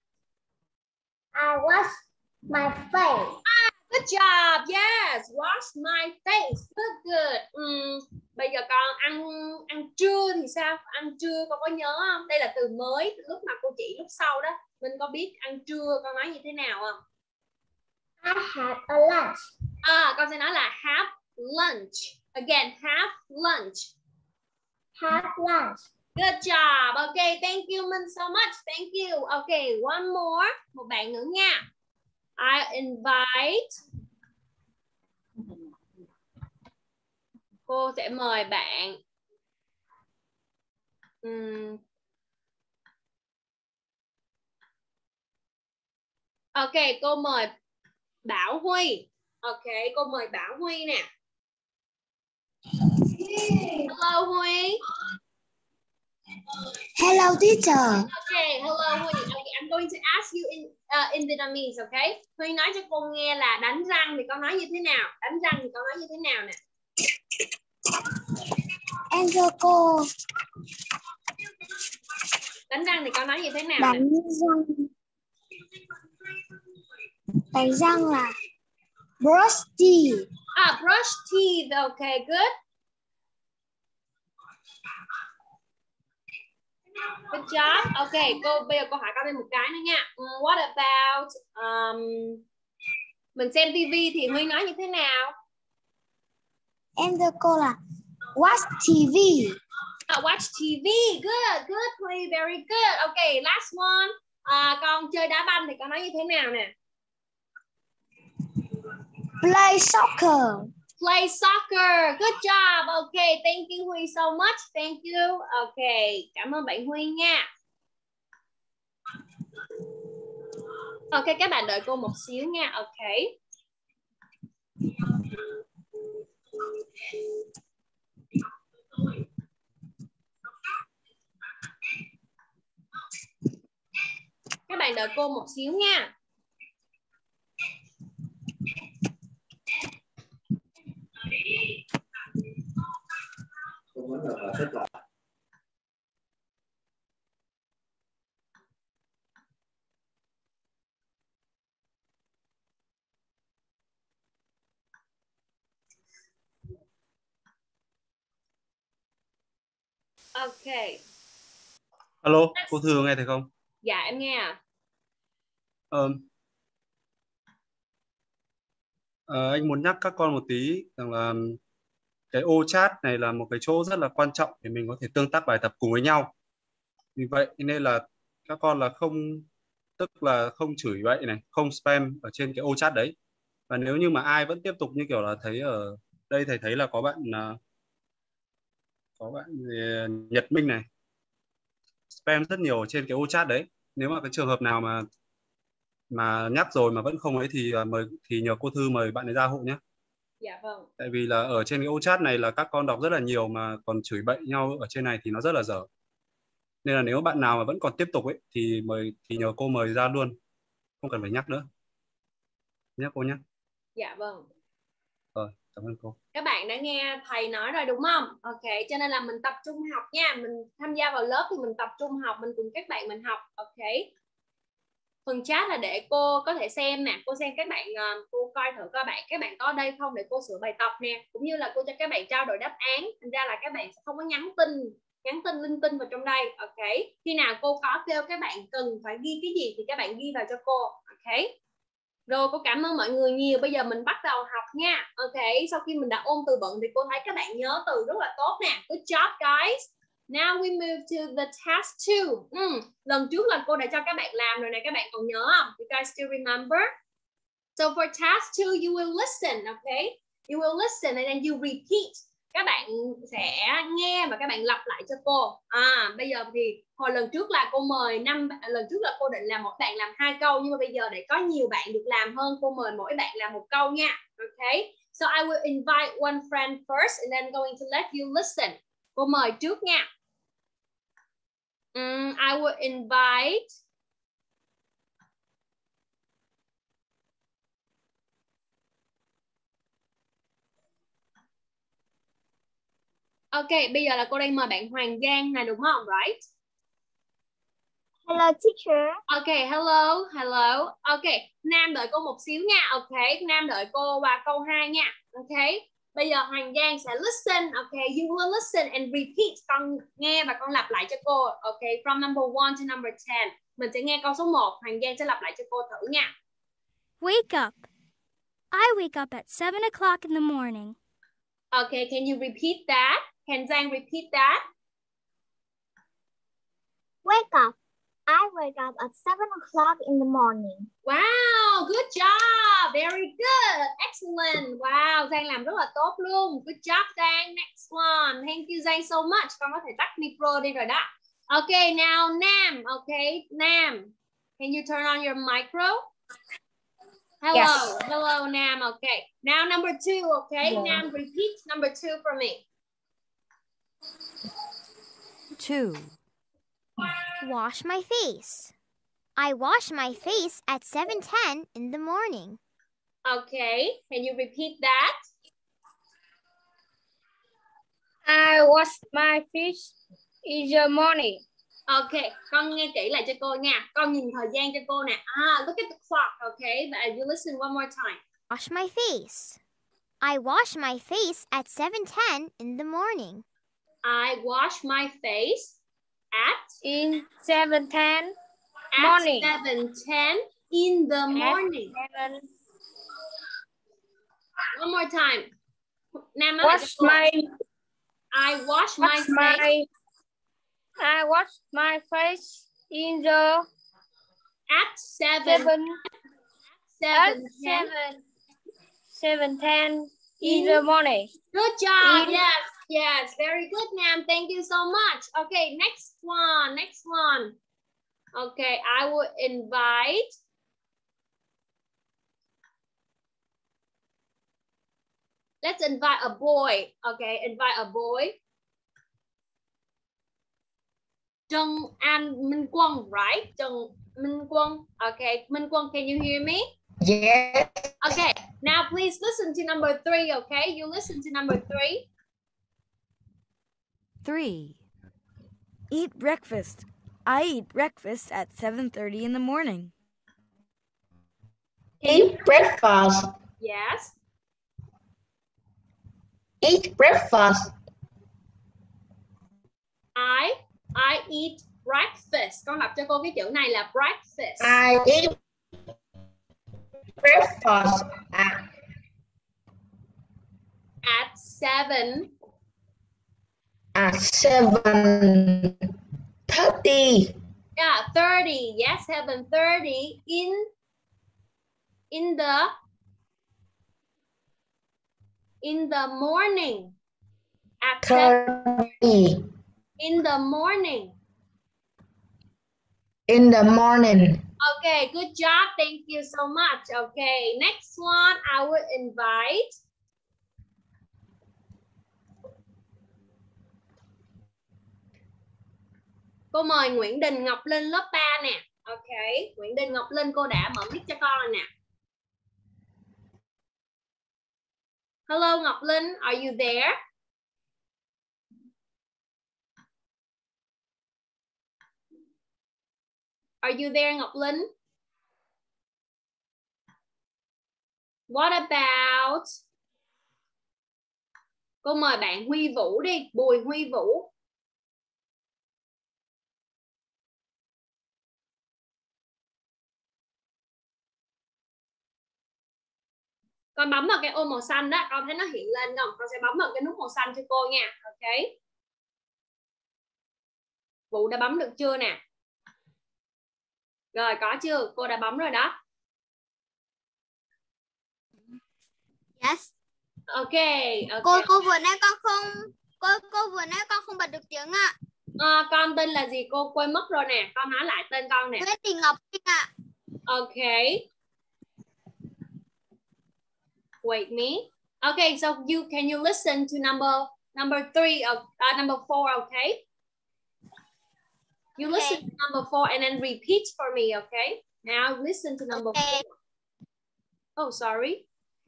I wash my face. Ah, good job. Yes. Wash my face. Good, good. Um, bây giờ con ăn ăn trưa thì sao? Ăn trưa con có nhớ không? Đây là từ mới lúc mà cô chỉ lúc sau đó. Mình có biết ăn trưa con nói như thế nào không? I had a lunch. À, con sẽ nói là have lunch. Again, have lunch. Have lunch. Good job. Okay, thank you Minh so much. Thank you. Okay, one more. Một bạn nữa nha. I invite. Cô sẽ mời bạn. Um. Okay, cô mời Bảo Huy. Okay, cô mời Bảo Huy nè. Hello Huy. Hello, teacher. Okay, hello Huy. Okay, I'm going to ask you in uh, in Vietnamese, okay? Huy nói cho cô nghe là đánh răng thì con nói như thế nào? Đánh răng thì con nói như thế nào nè? Em thưa cô. Đánh răng thì con nói như thế nào Đánh nè? răng. Đánh răng là brush teeth. Ah, brush teeth. Okay, good. Good job. Okay, cô bây giờ cô hỏi con thêm một cái nữa nha. Um, what about um, mình xem tivi thì Huy nói như thế nào? Em thưa cô là watch ti vi. Uh, watch ti vi. Good, good, Huy, very good. Okay, last one. Uh, con chơi đá banh thì con nói như thế nào nè? Play soccer. Play soccer. Good job. Okay, thank you Huy so much. Thank you. Okay, cảm ơn bạn Huy nha. Ok, các bạn đợi cô một xíu nha. Ok. Các bạn đợi cô một xíu nha. Ok. Alo, cô Thư nghe thấy không? Dạ em nghe à. Ờ, ờ, anh muốn nhắc các con một tí rằng là cái ô chat này là một cái chỗ rất là quan trọng để mình có thể tương tác bài tập cùng với nhau. Vì vậy nên là các con là không, tức là không chửi bậy này, không spam ở trên cái ô chat đấy. Và nếu như mà ai vẫn tiếp tục như kiểu là thấy ở đây, thầy thấy là có bạn có bạn Nhật Minh này spam rất nhiều ở trên cái ô chat đấy. Nếu mà cái trường hợp nào mà mà nhắc rồi mà vẫn không ấy thì mời thì nhờ cô Thư mời bạn ấy ra hộ nhé. Dạ vâng. Tại vì là ở trên cái ô chat này là các con đọc rất là nhiều mà còn chửi bậy nhau ở trên này thì nó rất là dở. Nên là nếu bạn nào mà vẫn còn tiếp tục ấy thì mời thì nhờ cô mời ra luôn, không cần phải nhắc nữa nhé cô nhé. Dạ vâng. Rồi, cảm ơn cô. Các bạn đã nghe thầy nói rồi đúng không? Ok, cho nên là mình tập trung học nha. Mình tham gia vào lớp thì mình tập trung học, mình cùng các bạn mình học. Ok. Phần chat là để cô có thể xem nè, cô xem các bạn, cô coi thử coi bạn các bạn có ở đây không để cô sửa bài tập nè, cũng như là cô cho các bạn trao đổi đáp án. Thành ra là các bạn sẽ không có nhắn tin nhắn tin linh tinh vào trong đây. Ok, khi nào cô có kêu các bạn cần phải ghi cái gì thì các bạn ghi vào cho cô. Ok, rồi cô cảm ơn mọi người nhiều. Bây giờ mình bắt đầu học nha. Ok, sau khi mình đã ôn từ vựng thì cô thấy các bạn nhớ từ rất là tốt nè. Good job guys. Now we move to the task two. Ừ, lần trước là cô đã cho các bạn làm rồi này, các bạn còn nhớ không? You guys still remember? So for task two, you will listen, okay? You will listen and then you repeat. Các bạn sẽ nghe và các bạn lặp lại cho cô. À, bây giờ thì hồi lần trước là cô mời năm, lần trước là cô định làm mỗi bạn làm hai câu, nhưng mà bây giờ để có nhiều bạn được làm hơn, cô mời mỗi bạn làm một câu nha. Okay? So I will invite one friend first and then going to let you listen. Cô mời trước nha. Um, I will invite Ok, bây giờ là cô đang mời bạn Hoàng Giang này đúng không? Right? Hello teacher. Ok, hello, hello. Ok, Nam đợi cô một xíu nha. Ok, Nam đợi cô vào câu hai nha. Ok, bây giờ Hoàng Giang sẽ listen. Ok, you will listen and repeat. Con nghe và con lặp lại cho cô. Ok, from number one to number ten. Mình sẽ nghe câu số một. Hoàng Giang sẽ lặp lại cho cô thử nha. Wake up. I wake up at seven o'clock in the morning. Ok, can you repeat that? Can Giang repeat that? Wake up. I wake up at seven o'clock in the morning. Wow, good job. Very good. Excellent. Wow, Giang làm rất là tốt luôn. Good job Giang. Next one. Thank you Giang so much. Con có thể tắt micro đi rồi đó. Ok, now Nam. Ok, Nam. Can you turn on your micro? Hello, Yes. hello, Nam. Okay. Now number two, okay? Yeah. Nam, repeat number two for me. Two. Wash my face. I wash my face at seven ten in the morning. Okay. Can you repeat that? I wash my face in the morning. Okay. Con nghe kỹ lại cho cô nha. Con nhìn thời gian cho cô nè. Ah, look at the clock, okay? And you listen one more time. Wash my face. I wash my face at seven ten in the morning. I wash my face at In seven ten at morning. seven ten in the morning. Seven. One more time. Nam nói lại cho Wash cô. my I wash my wash face. my I wash my face in the At seven, seven at seven, ten. seven seven ten In- in the morning. Good job. In- Yes, yes. Very good, Nam. Thank you so much. Okay, next one. Next one. Okay, I will invite. Let's invite a boy. Okay, invite a boy. Trần An Minh Quân, right? Trần Minh Quân. Okay, Minh Quân, can you hear me? Yes. Okay, now please listen to number three, okay? You listen to number three. Three. Eat breakfast. I eat breakfast at seven thirty in the morning. Eat breakfast. Yes. Eat breakfast. I I eat breakfast. Con đọc cho cô cái chữ này là breakfast. I eat breakfast at, At seven. at seven thirty. Yeah, thirty. Yes, seven thirty in in the in the morning. At seven thirty in the morning. in the morning. Okay, good job. Thank you so much. Okay, next one I will invite. Cô mời Nguyễn Đình Ngọc Linh lớp ba nè. Okay, Nguyễn Đình Ngọc Linh, cô đã mở mic cho con rồi nè. Hello Ngọc Linh, are you there? Are you there Ngọc Linh? What about? Cô mời bạn Huy Vũ đi, Bùi Huy Vũ. Con bấm vào cái ô màu xanh đó, con thấy nó hiện lên không? Con sẽ bấm vào cái nút màu xanh cho cô nha. Ok. Vũ đã bấm được chưa nè? Rồi có chưa? Cô đã bấm rồi đó. Yes. Ok. Okay. Cô cô vừa nãy con không cô cô vừa nãy con không bật được tiếng ạ. À, con tên là gì? Cô quên mất rồi nè. Con nói lại tên con nè. Nguyễn Thị Ngọc Linh ạ. Ok. Wait me. Okay, so you can you listen to number number three of uh, number four, okay? You Okay. listen to number four and then repeat for me, okay? Now listen to number Okay. four. Oh, sorry.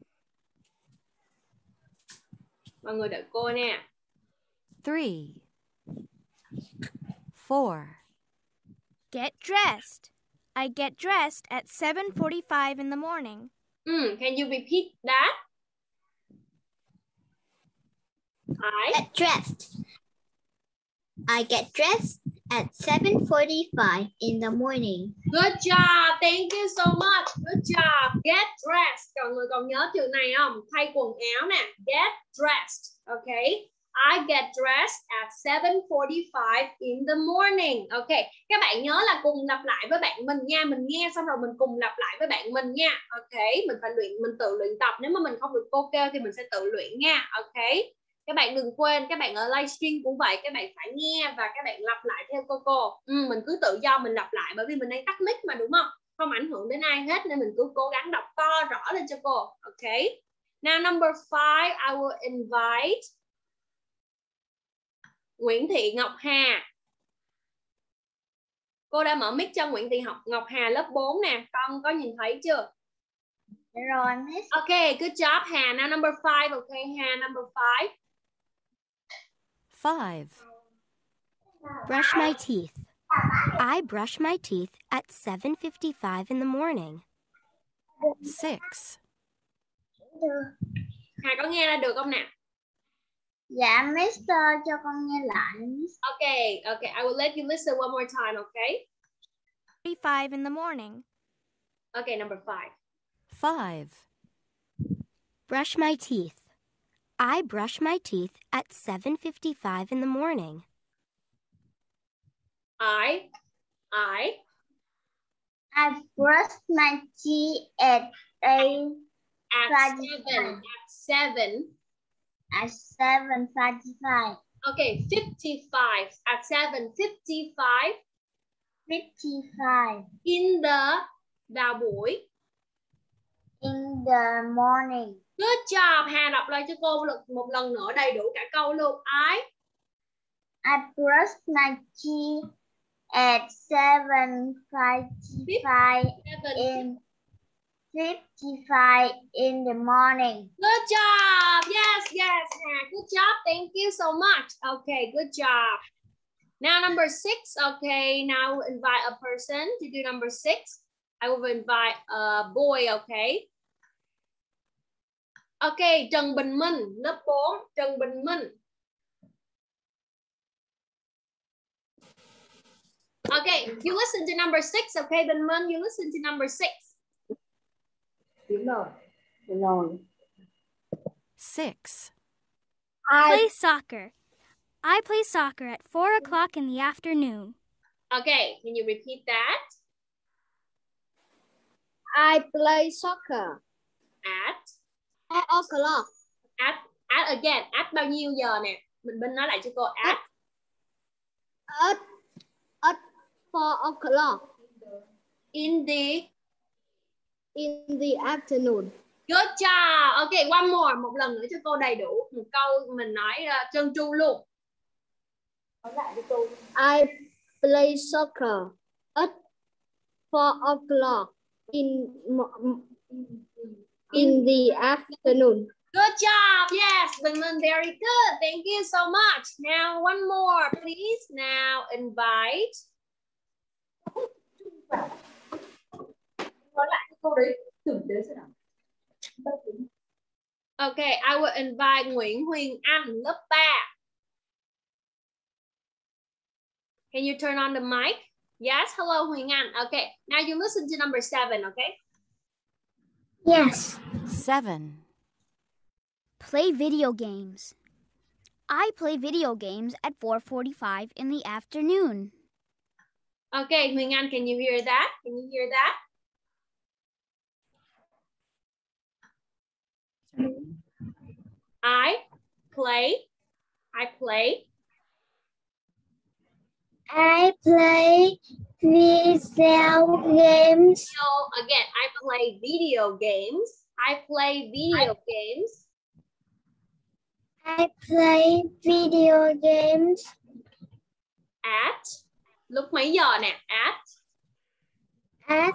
Mọi người đợi cô nè. Three. Four. Get dressed. I get dressed at seven forty-five in the morning. Mm, can you repeat that? I Get dressed. I get dressed at seven forty-five in the morning. Good job. Thank you so much. Good job. Get dressed. Mọi người còn nhớ chữ này không? Thay quần áo nè. Get dressed. Okay. I get dressed at seven forty-five in the morning. Okay. Các bạn nhớ là cùng lặp lại với bạn mình nha. Mình nghe xong rồi mình cùng lặp lại với bạn mình nha. Okay. Mình phải luyện, mình tự luyện tập. Nếu mà mình không được cô kêu thì mình sẽ tự luyện nha. Okay. Các bạn đừng quên, các bạn ở livestream cũng vậy, các bạn phải nghe và các bạn lặp lại theo cô cô. Ừ, mình cứ tự do mình lặp lại bởi vì mình đang tắt mic mà đúng không? không ảnh hưởng đến ai hết nên mình cứ cố gắng đọc to rõ lên cho cô. Ok. Now number five, I will invite Nguyễn Thị Ngọc Hà. Cô đã mở mic cho Nguyễn Thị Ngọc Hà lớp bốn nè. Con có nhìn thấy chưa? Rồi, miss. Ok, good job Hà. Now number five, ok Hà, number five. Five. Brush my teeth. I brush my teeth at seven fifty-five in the morning. Six. Hà có nghe ra được không nè? Dạ, mister cho con nghe lại. Okay, okay. I will let you listen one more time, okay? Five in the morning. Okay, number five. Five. Brush my teeth. I brush my teeth at seven fifty-five in the morning. I, I, I brush my teeth at eight. at seven, at seven. At seven forty-five. Okay, fifty-five. At seven fifty-five. Fifty-five. In the, vào buổi. In the morning. Good job. Hà đọc lại cho cô một lần nữa đầy đủ cả câu luôn. I, I brush my teeth at seven forty-five in fifty-five in the morning. Good job. Yes, yes, Hà. Good job. Thank you so much. Okay, good job. Now number six. Okay, now we'll invite a person to do number six. I will invite a boy, okay? Okay, Trần Bình Minh, lớp bốn. Trần Bình Minh. Okay, you listen to number six, okay, Bình Minh? You listen to number six. Six. I play soccer. I play soccer at four o'clock in the afternoon. Okay, can you repeat that? I play soccer At, at o'clock. at, at again. At bao nhiêu giờ nè? Bình Minh nói lại cho cô. At. At, at four o'clock. In the. In the afternoon. Good job. Okay, one more. Một lần nữa cho cô đầy đủ. Một câu mình nói uh, trơn tru luôn. I play soccer at four o'clock in in the afternoon. Good job. Yes, Bình Minh, very good. Thank you so much. Now one more, please. Now invite. Okay, I will invite Nguyễn Huyền Anh, lớp ba. Can you turn on the mic? Yes, hello, Huyền Anh. Okay, now you listen to number seven, okay? Yes. Seven. Play video games. I play video games at four forty-five in the afternoon. Okay, Huyền Anh, can you hear that? Can you hear that? I play. I play. I play video games. So again, I play video games. I play video I, games. I play video games. At. Lúc mấy giờ nè? At. At.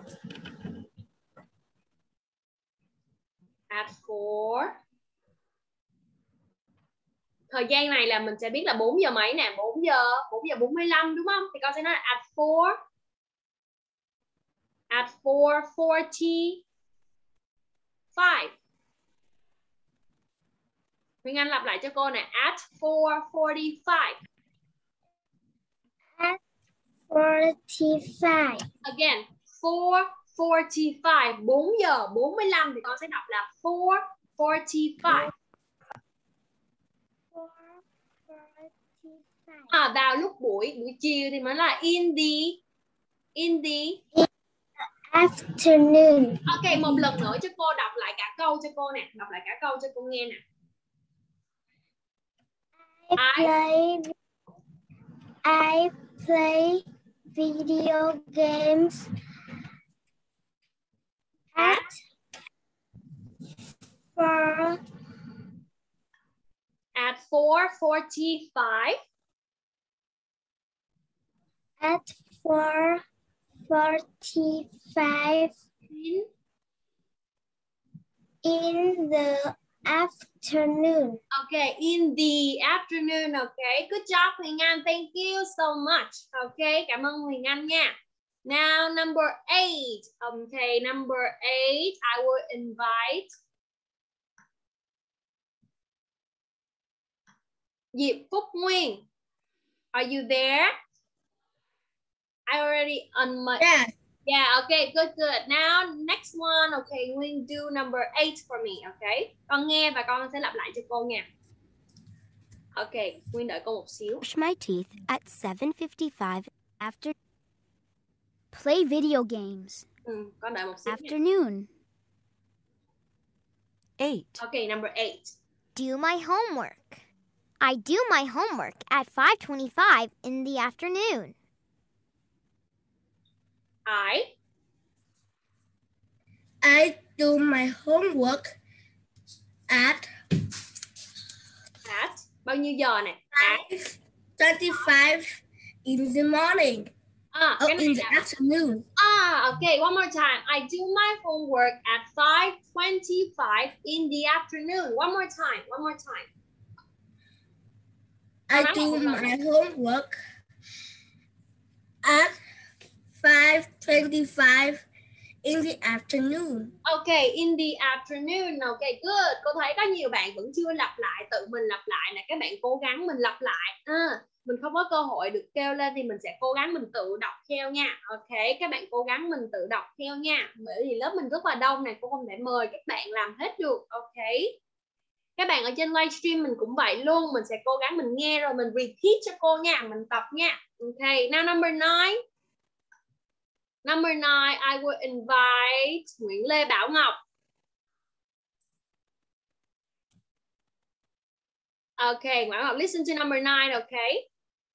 At four. Thời gian này là mình sẽ biết là bốn giờ mấy nè, bốn giờ, bốn giờ bốn mươi lăm đúng không? Thì con sẽ nói là at four. At four forty-five. Huyền Anh lặp lại cho cô nè, at four forty-five. At forty-five. Again, four forty-five, bốn giờ bốn mươi lăm thì con sẽ đọc là four forty-five. À, vào lúc buổi buổi chiều thì mới là in the in the afternoon. Ok, một lần nữa cho cô đọc lại cả câu cho cô nè, đọc lại cả câu cho cô nghe nè. I play I play video games At four. At four forty-five. At four forty-five. In, in the afternoon. okay, in the afternoon. Okay, good job Huyền Anh. Thank you so much. Okay, cảm ơn Huyền Anh nha. Now number eight. Okay, number eight. I will invite Diệp Phúc Nguyên. Are you there? I already on my. Yeah. Yeah, okay, good, good. Now, next one, okay, Nguyên do number eight for me, okay? Con nghe và con sẽ lặp lại cho cô nha. Okay, Nguyên đợi cô một xíu. Brush my teeth at seven fifty-five after. Play video games. Ừ, con đợi một xíu nha. Afternoon. Eight. Okay, number eight. Do my homework. I do my homework at five twenty-five in the afternoon. I. I do my homework at At. Bao nhiêu giờ nè? At. five twenty-five in the morning. À, Oh, cái này in the là. afternoon. Ah, okay, one more time. I do my homework at five twenty-five in the afternoon. One more time, one more time. I Nói do một lần my nữa. homework at five twenty-five in the afternoon. Okay, in the afternoon. Okay, good. Cô thấy có nhiều bạn vẫn chưa lặp lại, tự mình lặp lại nè. Các bạn cố gắng mình lặp lại. À, mình không có cơ hội được kêu lên thì mình sẽ cố gắng mình tự đọc theo nha. Okay, các bạn cố gắng mình tự đọc theo nha. Bởi vì lớp mình rất là đông nè, cô không thể mời các bạn làm hết được. Okay. Các bạn ở trên livestream mình cũng vậy luôn. Mình sẽ cố gắng mình nghe rồi mình repeat cho cô nha. Mình tập nha. Okay, now number nine. Number nine, I will invite Nguyễn Lê Bảo Ngọc. Okay, Bảo Ngọc, listen to number nine, okay?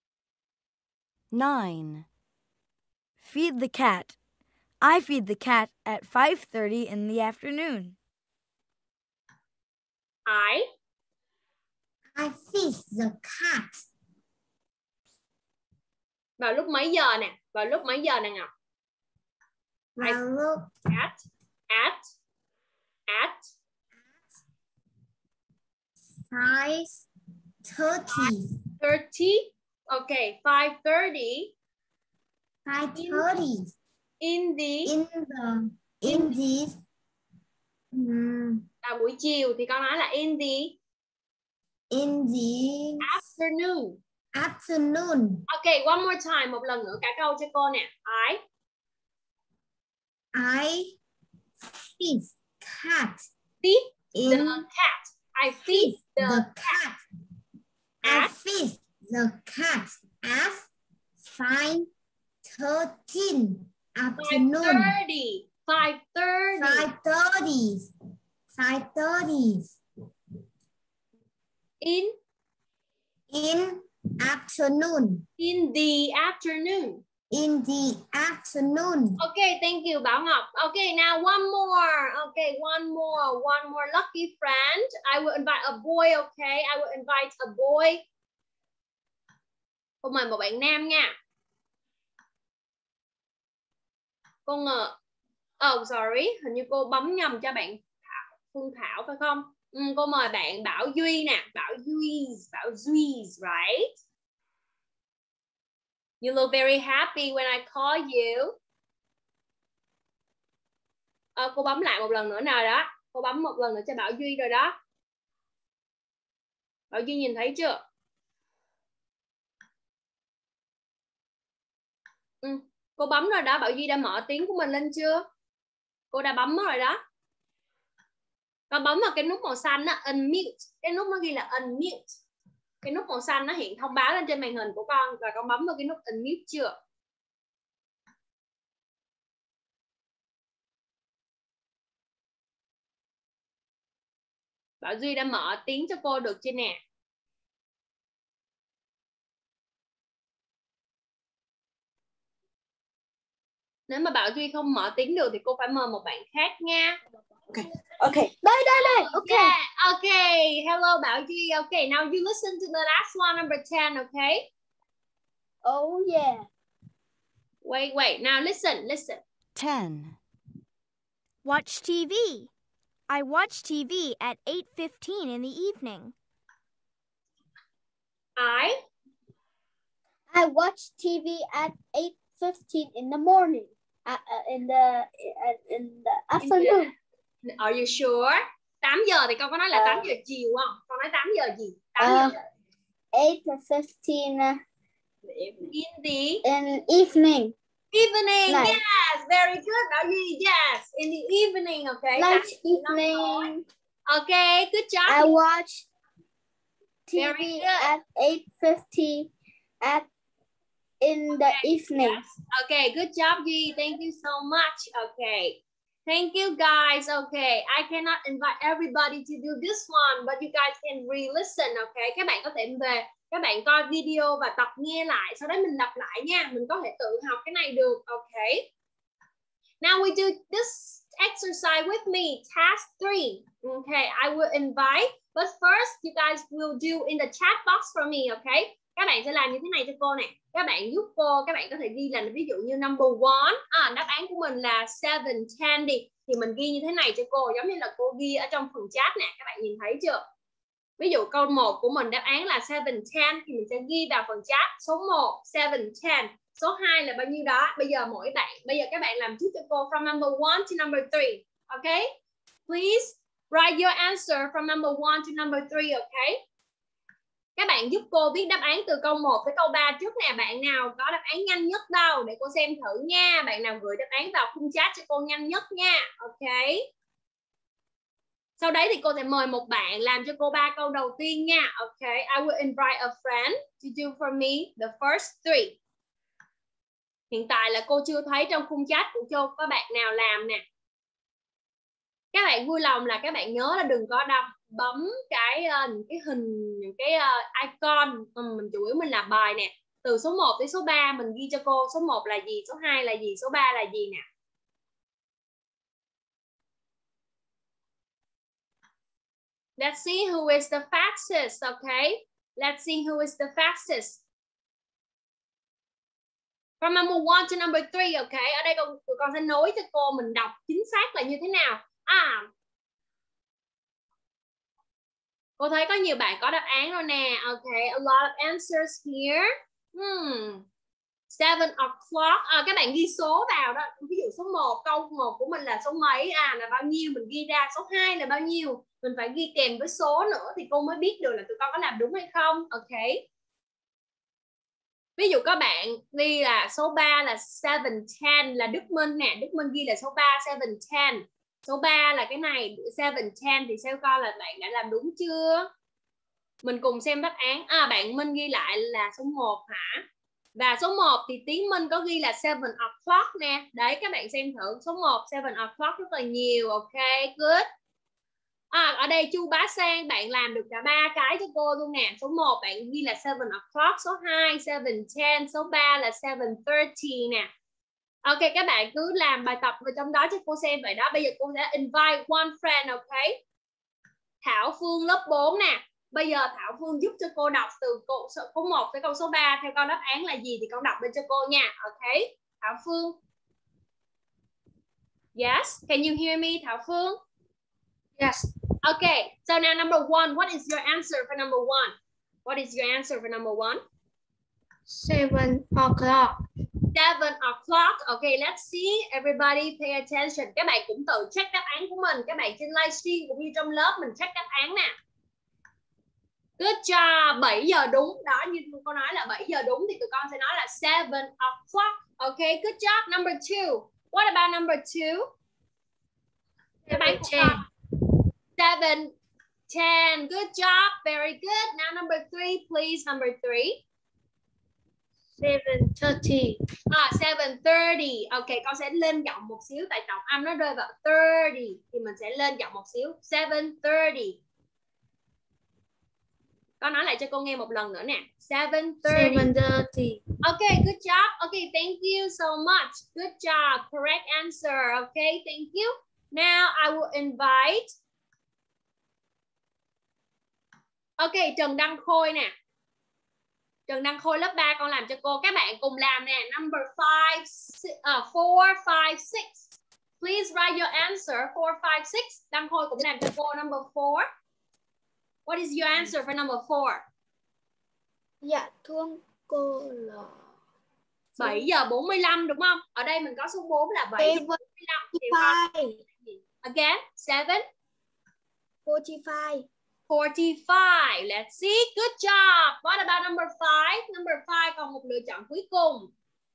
Nine. Feed the cat. I feed the cat at five thirty in the afternoon. I. I feed the cat. Vào lúc mấy giờ nè? Vào lúc mấy giờ nè Ngọc? I look at, at, at. five thirty. thirty. Okay, five thirty. Five thirty. In the. In the in the um, À, buổi chiều thì con nói là in the. in the Afternoon. afternoon. Okay, one more time, một lần nữa cả câu cho cô nè. I. I feed cat. Feed In the cat. I feed the, the cat. I at feed the cat at five thirteen five afternoon. thirty. Five thirty. Five thirty. Five thirty. In In afternoon. in the afternoon. In the afternoon. Okay, thank you, Bảo Ngọc. Okay, now one more. Okay, one more. One more lucky friend. I will invite a boy, okay? I will invite a boy. Cô mời một bạn nam nha. Cô ngờ. Oh, sorry. Hình như cô bấm nhầm cho bạn Thảo, Phương Thảo phải không? Ừ, cô mời bạn Bảo Duy nè. Bảo Duy. Bảo Duy, right? You look very happy when I call you. Ờ, cô bấm lại một lần nữa nào đó. Cô bấm một lần nữa cho Bảo Duy rồi đó. Bảo Duy nhìn thấy chưa? Ừ, cô bấm rồi đó. Bảo Duy đã mở tiếng của mình lên chưa? Cô đã bấm rồi đó. Con bấm vào cái nút màu xanh đó, unmute. Cái nút nó ghi là unmute. Cái nút màu xanh nó hiện thông báo lên trên màn hình của con. Và con bấm vào cái nút unmute chưa? Bảo Duy đã mở tiếng cho cô được chưa nè? Nếu mà Bảo Duy không mở tiếng được thì cô phải mời một bạn khác nha. Okay. Okay. Đây đây đây. Okay. Yeah. Okay. Hello Bảo Duy. Okay. Now you listen to the last one, number ten. Okay. Oh yeah. Wait, wait. Now listen, listen. ten. Watch T V. I watch T V at eight fifteen in the evening. I I watch T V at eight fifteen in the morning. Uh, uh, in the uh, in the afternoon. Are you sure? tám giờ thì con có nói là uh, tám giờ chiều không? Con nói tám giờ gì? tám uh, giờ. eight fifteen uh, In the in evening. Evening. Night. Yes, very good. Bảo Duy. Yes, in the evening. Okay. Night That's evening. Okay, good job. I watch T V Very good. at eight fifty at in the Okay, evening. yes. Okay, good job, Duy. Thank you so much. Okay. Thank you, guys. Okay, I cannot invite everybody to do this one, but you guys can re-listen. Okay, các bạn có thể về, các bạn coi video và tập nghe lại, sau đó mình lặp lại nha. Mình có thể tự học cái này được. Okay. Now we do this exercise with me. Task three. Okay, I will invite, but first you guys will do in the chat box for me. Okay. Các bạn sẽ làm như thế này cho cô nè. Các bạn giúp cô, các bạn có thể ghi là ví dụ như number one, à, đáp án của mình là seven ten đi, thì mình ghi như thế này cho cô, giống như là cô ghi ở trong phần chat nè, các bạn nhìn thấy chưa? Ví dụ câu một của mình đáp án là seven ten thì mình sẽ ghi vào phần chat số một seven ten, số hai là bao nhiêu đó. Bây giờ mỗi bạn, bây giờ các bạn làm trước cho cô from number one to number three. Okay? Please write your answer from number one to number three, okay? Các bạn giúp cô viết đáp án từ câu một tới câu ba trước nè. Bạn nào có đáp án nhanh nhất đâu để cô xem thử nha. Bạn nào gửi đáp án vào khung chat cho cô nhanh nhất nha. Ok. Sau đấy thì cô sẽ mời một bạn làm cho cô ba câu đầu tiên nha. Ok. I will invite a friend to do for me the first three. Hiện tại là cô chưa thấy trong khung chat của cô có bạn nào làm nè. Các bạn vui lòng là các bạn nhớ là đừng có đọc bấm cái uh, những cái hình, những cái uh, icon. ừ, mình chủ yếu mình làm bài nè, từ số một tới số ba mình ghi cho cô số một là gì, số hai là gì, số ba là gì nè. Let's see who is the fastest. Okay, let's see who is the fastest from number one to number three. Okay, ở đây con tụi con sẽ nối cho cô mình đọc chính xác là như thế nào. À, cô thấy có nhiều bạn có đáp án rồi nè. Okay, a lot of answers here. Hmm. seven o'clock. À, các bạn ghi số vào đó. Ví dụ số một, câu một của mình là số mấy, à là bao nhiêu, mình ghi ra. Số hai là bao nhiêu, mình phải ghi kèm với số nữa thì cô mới biết được là tụi con có làm đúng hay không. Okay. Ví dụ có bạn ghi là số ba là seven ten là Đức Minh nè. Đức Minh ghi là số ba seven ten. Số ba là cái này seven ten thì xem coi là bạn đã làm đúng chưa. Mình cùng xem đáp án. À, bạn Minh ghi lại là số một hả? Và số một thì Tiến Minh có ghi là seven o'clock nè. Đấy, các bạn xem thử. Số một seven o'clock rất là nhiều. Ok, good. À, ở đây Chu Bá Sang bạn làm được cả ba cái cho cô luôn nè. Số một bạn ghi là seven o'clock, số hai seven ten, số ba là seven thirty nè. Ok, các bạn cứ làm bài tập vào trong đó cho cô xem vậy đó. Bây giờ cô sẽ invite one friend, ok? Thảo Phương lớp bốn nè. Bây giờ Thảo Phương giúp cho cô đọc từ câu số một tới câu số ba theo con đáp án là gì thì con đọc lên cho cô nha. Ok, Thảo Phương. Yes, can you hear me, Thảo Phương? Yes. Okay, so now number one, what is your answer for number one? What is your answer for number one? Seven o'clock. Seven o'clock. Okay, let's see. Everybody pay attention. Các bạn cũng tự check đáp án của mình. Các bạn trên livestream cũng như trong lớp mình check đáp án nè. Good job. bảy giờ đúng. Đó, như cô nói là bảy giờ đúng thì tụi con sẽ nói là seven o'clock. Okay, good job. Number two. What about number two? Các bạn ten. Seven ten. Good job. Very good. Now number three, please. Number three. Seven thirty. À, seven thirty. Ok, con sẽ lên giọng một xíu tại trọng âm nó rơi vào thirty thì mình sẽ lên giọng một xíu. Seven thirty. Con nói lại cho cho cô nghe một lần nữa nè. seven thirty. seven thirty. Okay, good job. Okay, thank you so much. Good job. Correct answer. Okay, thank you. Now I will invite. Okay, Trần Đăng Khôi nè. Trần Đăng Khôi lớp ba con làm cho cô. Các bạn cùng làm nè. Number five, uh, four, five, six. Please write your answer. Four, five, six. Đăng Khôi cũng làm cho cô. Number four. What is your answer for number four? Dạ thưa cô là bảy giờ bốn mươi lăm đúng không? Ở đây mình có số bốn là bảy giờ bốn mươi lăm. Again, seven. forty-five. forty-five. Let's see. Good job. What about number five? Number five còn một lựa chọn cuối cùng.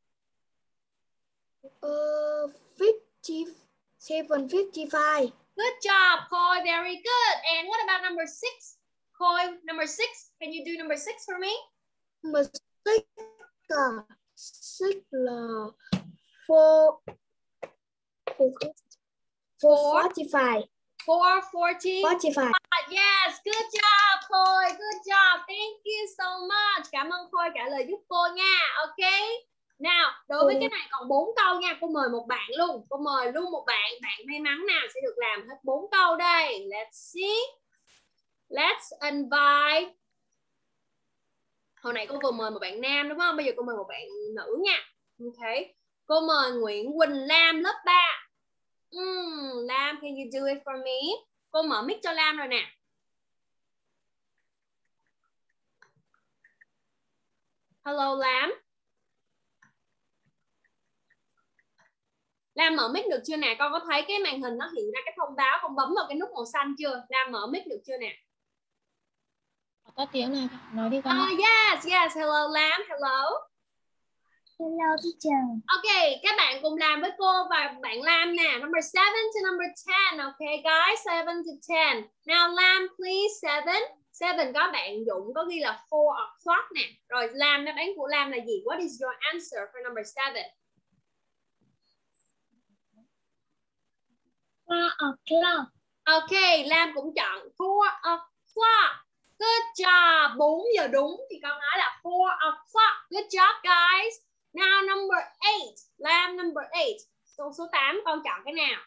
Uh, fifty-seven, fifty-five. Good job, Khôi. Very good. And what about number six? Khôi, number six. Can you do number six for me? Number six là six là four, four, four forty-five. Four forty. Forty-five. Yes, good job, Khôi. Good job. Thank you so much. Cảm ơn Khôi trả lời giúp cô nha. Ok. Nào, đối với cái này còn bốn câu nha. Cô mời một bạn luôn. Cô mời luôn một bạn. Bạn may mắn nào sẽ được làm hết bốn câu đây. Let's see. Let's invite. Hồi nãy cô vừa mời một bạn nam đúng không? Bây giờ cô mời một bạn nữ nha. Ok. Cô mời Nguyễn Quỳnh Lam lớp ba. Mm, Lam, can you do it for me? Cô mở mic cho Lam rồi nè. Hello Lam. Lam mở mic được chưa nè? Con có thấy cái màn hình nó hiện ra cái thông báo, con bấm vào cái nút màu xanh chưa? Lam mở mic được chưa nè? Có tiếng này, nói đi con. Oh yes, yes. Hello Lam, hello. Hello teacher. Ok, các bạn cùng làm với cô và bạn Lam nè. Number seven to number ten. Okay guys, seven to ten. Now Lam, please, seven. seven có bạn Dũng có ghi là four o'clock nè. Rồi Lam, đáp án của Lam là gì? What is your answer for number seven? Four o'clock. Ok, Lam cũng chọn four o'clock. Good job. bốn giờ đúng thì con nói là four o'clock. Good job guys. Now number eight. Lam, number eight. Số số tám con chọn cái nào?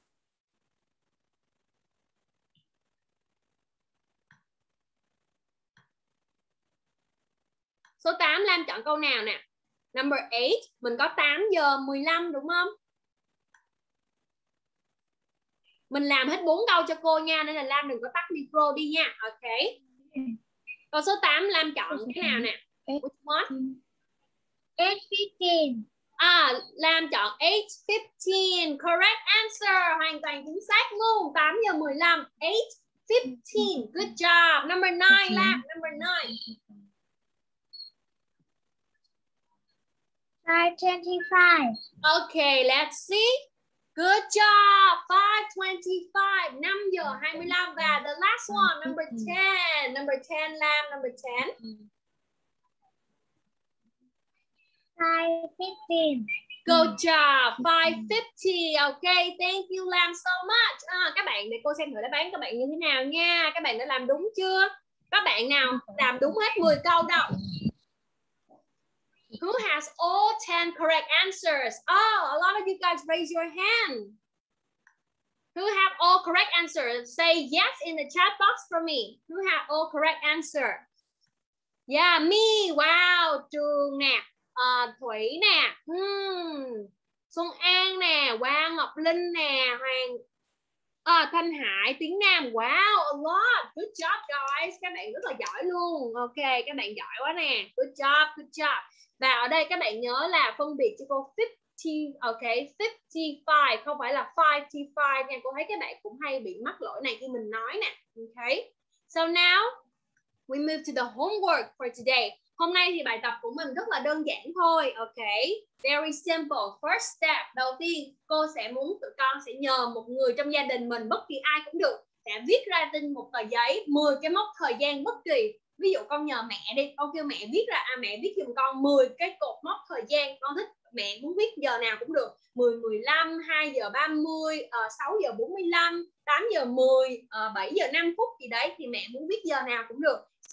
Số tám Lam chọn câu nào nè? Number eight, mình có tám giờ mười lăm đúng không? Mình làm hết bốn câu cho cô nha, nên là Lam đừng có tắt micro đi nha. Ok. Câu số tám Lam chọn cái nào nè? Which one? eight fifteen. À, Lam chọn eight fifteen. Correct answer. Hoàn toàn chính xác luôn. tám giờ mười lăm. eight fifteen. Good job. Number nine, Lam. Number nine. five twenty-five. Okay, let's see. Good job. five twenty-five. năm giờ hai mươi lăm. Và the last one, number ten. Number ten, Lam. Number ten. five fifteen. Good job. five fifty. Okay, thank you Lam so much. À, các bạn để cô xem thử đáp án các bạn như thế nào nha. Các bạn đã làm đúng chưa? Các bạn nào làm đúng hết mười câu đâu? Who has all ten correct answers? Oh, a lot of you guys raise your hand. Who have all correct answers? Say yes in the chat box for me. Who have all correct answer? Yeah, me. Wow, Trường nè. À, Thủy nè, hmm. Xuân An nè, Quang Ngọc Linh nè, Hoàng à, Thanh Hải, Tiếng Nam. Wow, a lot. Good job guys. Các bạn rất là giỏi luôn. Ok, các bạn giỏi quá nè. Good job, good job. Và ở đây các bạn nhớ là phân biệt cho cô fifty, ok, fifty-five, không phải là fifty-five nha. Cô thấy các bạn cũng hay bị mắc lỗi này khi mình nói nè. Ok. So now we move to the homework for today. Hôm nay thì bài tập của mình rất là đơn giản thôi. Ok. Very simple. First step. Đầu tiên cô sẽ muốn tụi con sẽ nhờ một người trong gia đình mình, bất kỳ ai cũng được, sẽ viết ra trên một tờ giấy mười cái mốc thời gian bất kỳ. Ví dụ con nhờ mẹ đi, con kêu mẹ viết ra, à mẹ viết giùm con mười cái cột mốc thời gian. Con thích mẹ muốn viết giờ nào cũng được. mười, mười lăm, hai giờ ba mươi, uh, sáu giờ bốn mươi lăm, tám giờ mười, uh, bảy giờ năm phút gì đấy, thì mẹ muốn viết giờ nào cũng được.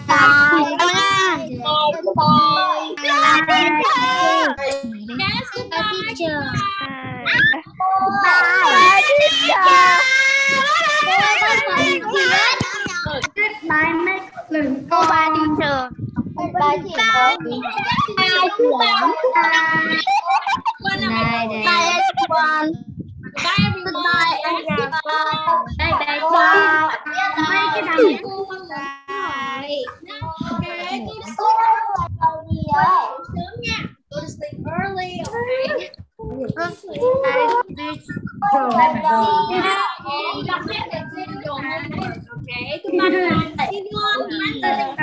Yes, goodbye, teacher. Bye, teacher. Goodbye, make lần. Goodbye, teacher. Goodbye, teacher. Good night, Bye, everyone. Bye, everyone. Bye, bye, bye. Mấy cái đằng này cô không lại. Okay, go to sleep. Sớm nha. Go to sleep early, okay? Okay, goodbye. See you on Monday.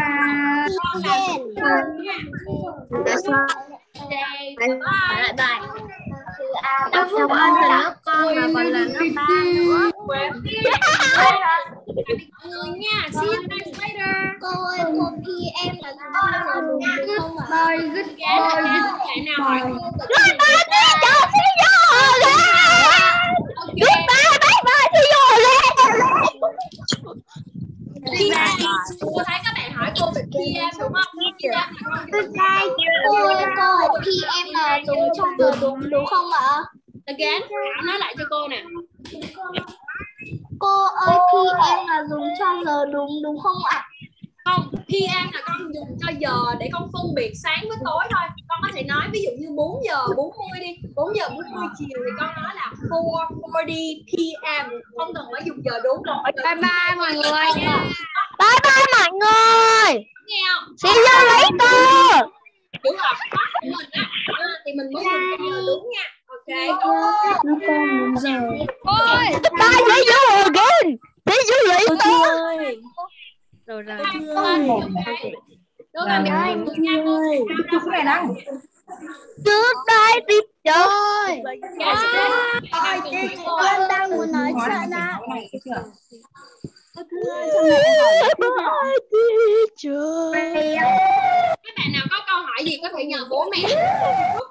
Bye. Bye. Bye. Lớp Phúc Anh là lớp con mà còn là lớp ba nữa. Mọi người nha. See you guys later. Cô ơi, cô pê em là chúng ta giờ đúng đúng không ạ? Boy, good boy. Bạn nào hỏi cô từ Goodbye teacher, see you again. Goodbye, bye bye, see you again. Cô thấy các bạn hỏi cô về pê em đúng không? Goodbye. Cô ơi, cô ơi, pê em là dùng trong giờ đúng đúng không ạ? Again, Thảo nói lại cho cô nè. Cô ơi, pê em là dùng cho giờ đúng đúng không ạ? Không, pê em là con dùng cho giờ để con phân biệt sáng với tối thôi. Con có thể nói ví dụ như bốn giờ bốn mươi đi, bốn giờ bốn mươi chiều thì con nói là four forty p m, không cần phải dùng giờ đúng. Bye bye mọi người nha. Bye bye mọi người. Nghe không? See you later. Kiểu học của mình á thì mình mới dùng giờ đúng nha. Ok. Ôi, bye, see you again. See you later. Rồi rồi. Đứa bạn ơi, Goodbye teacher. Con đang muốn nói chuyện ạ. Goodbye teacher. các bạn nào có câu hỏi gì có thể nhờ bố mẹ.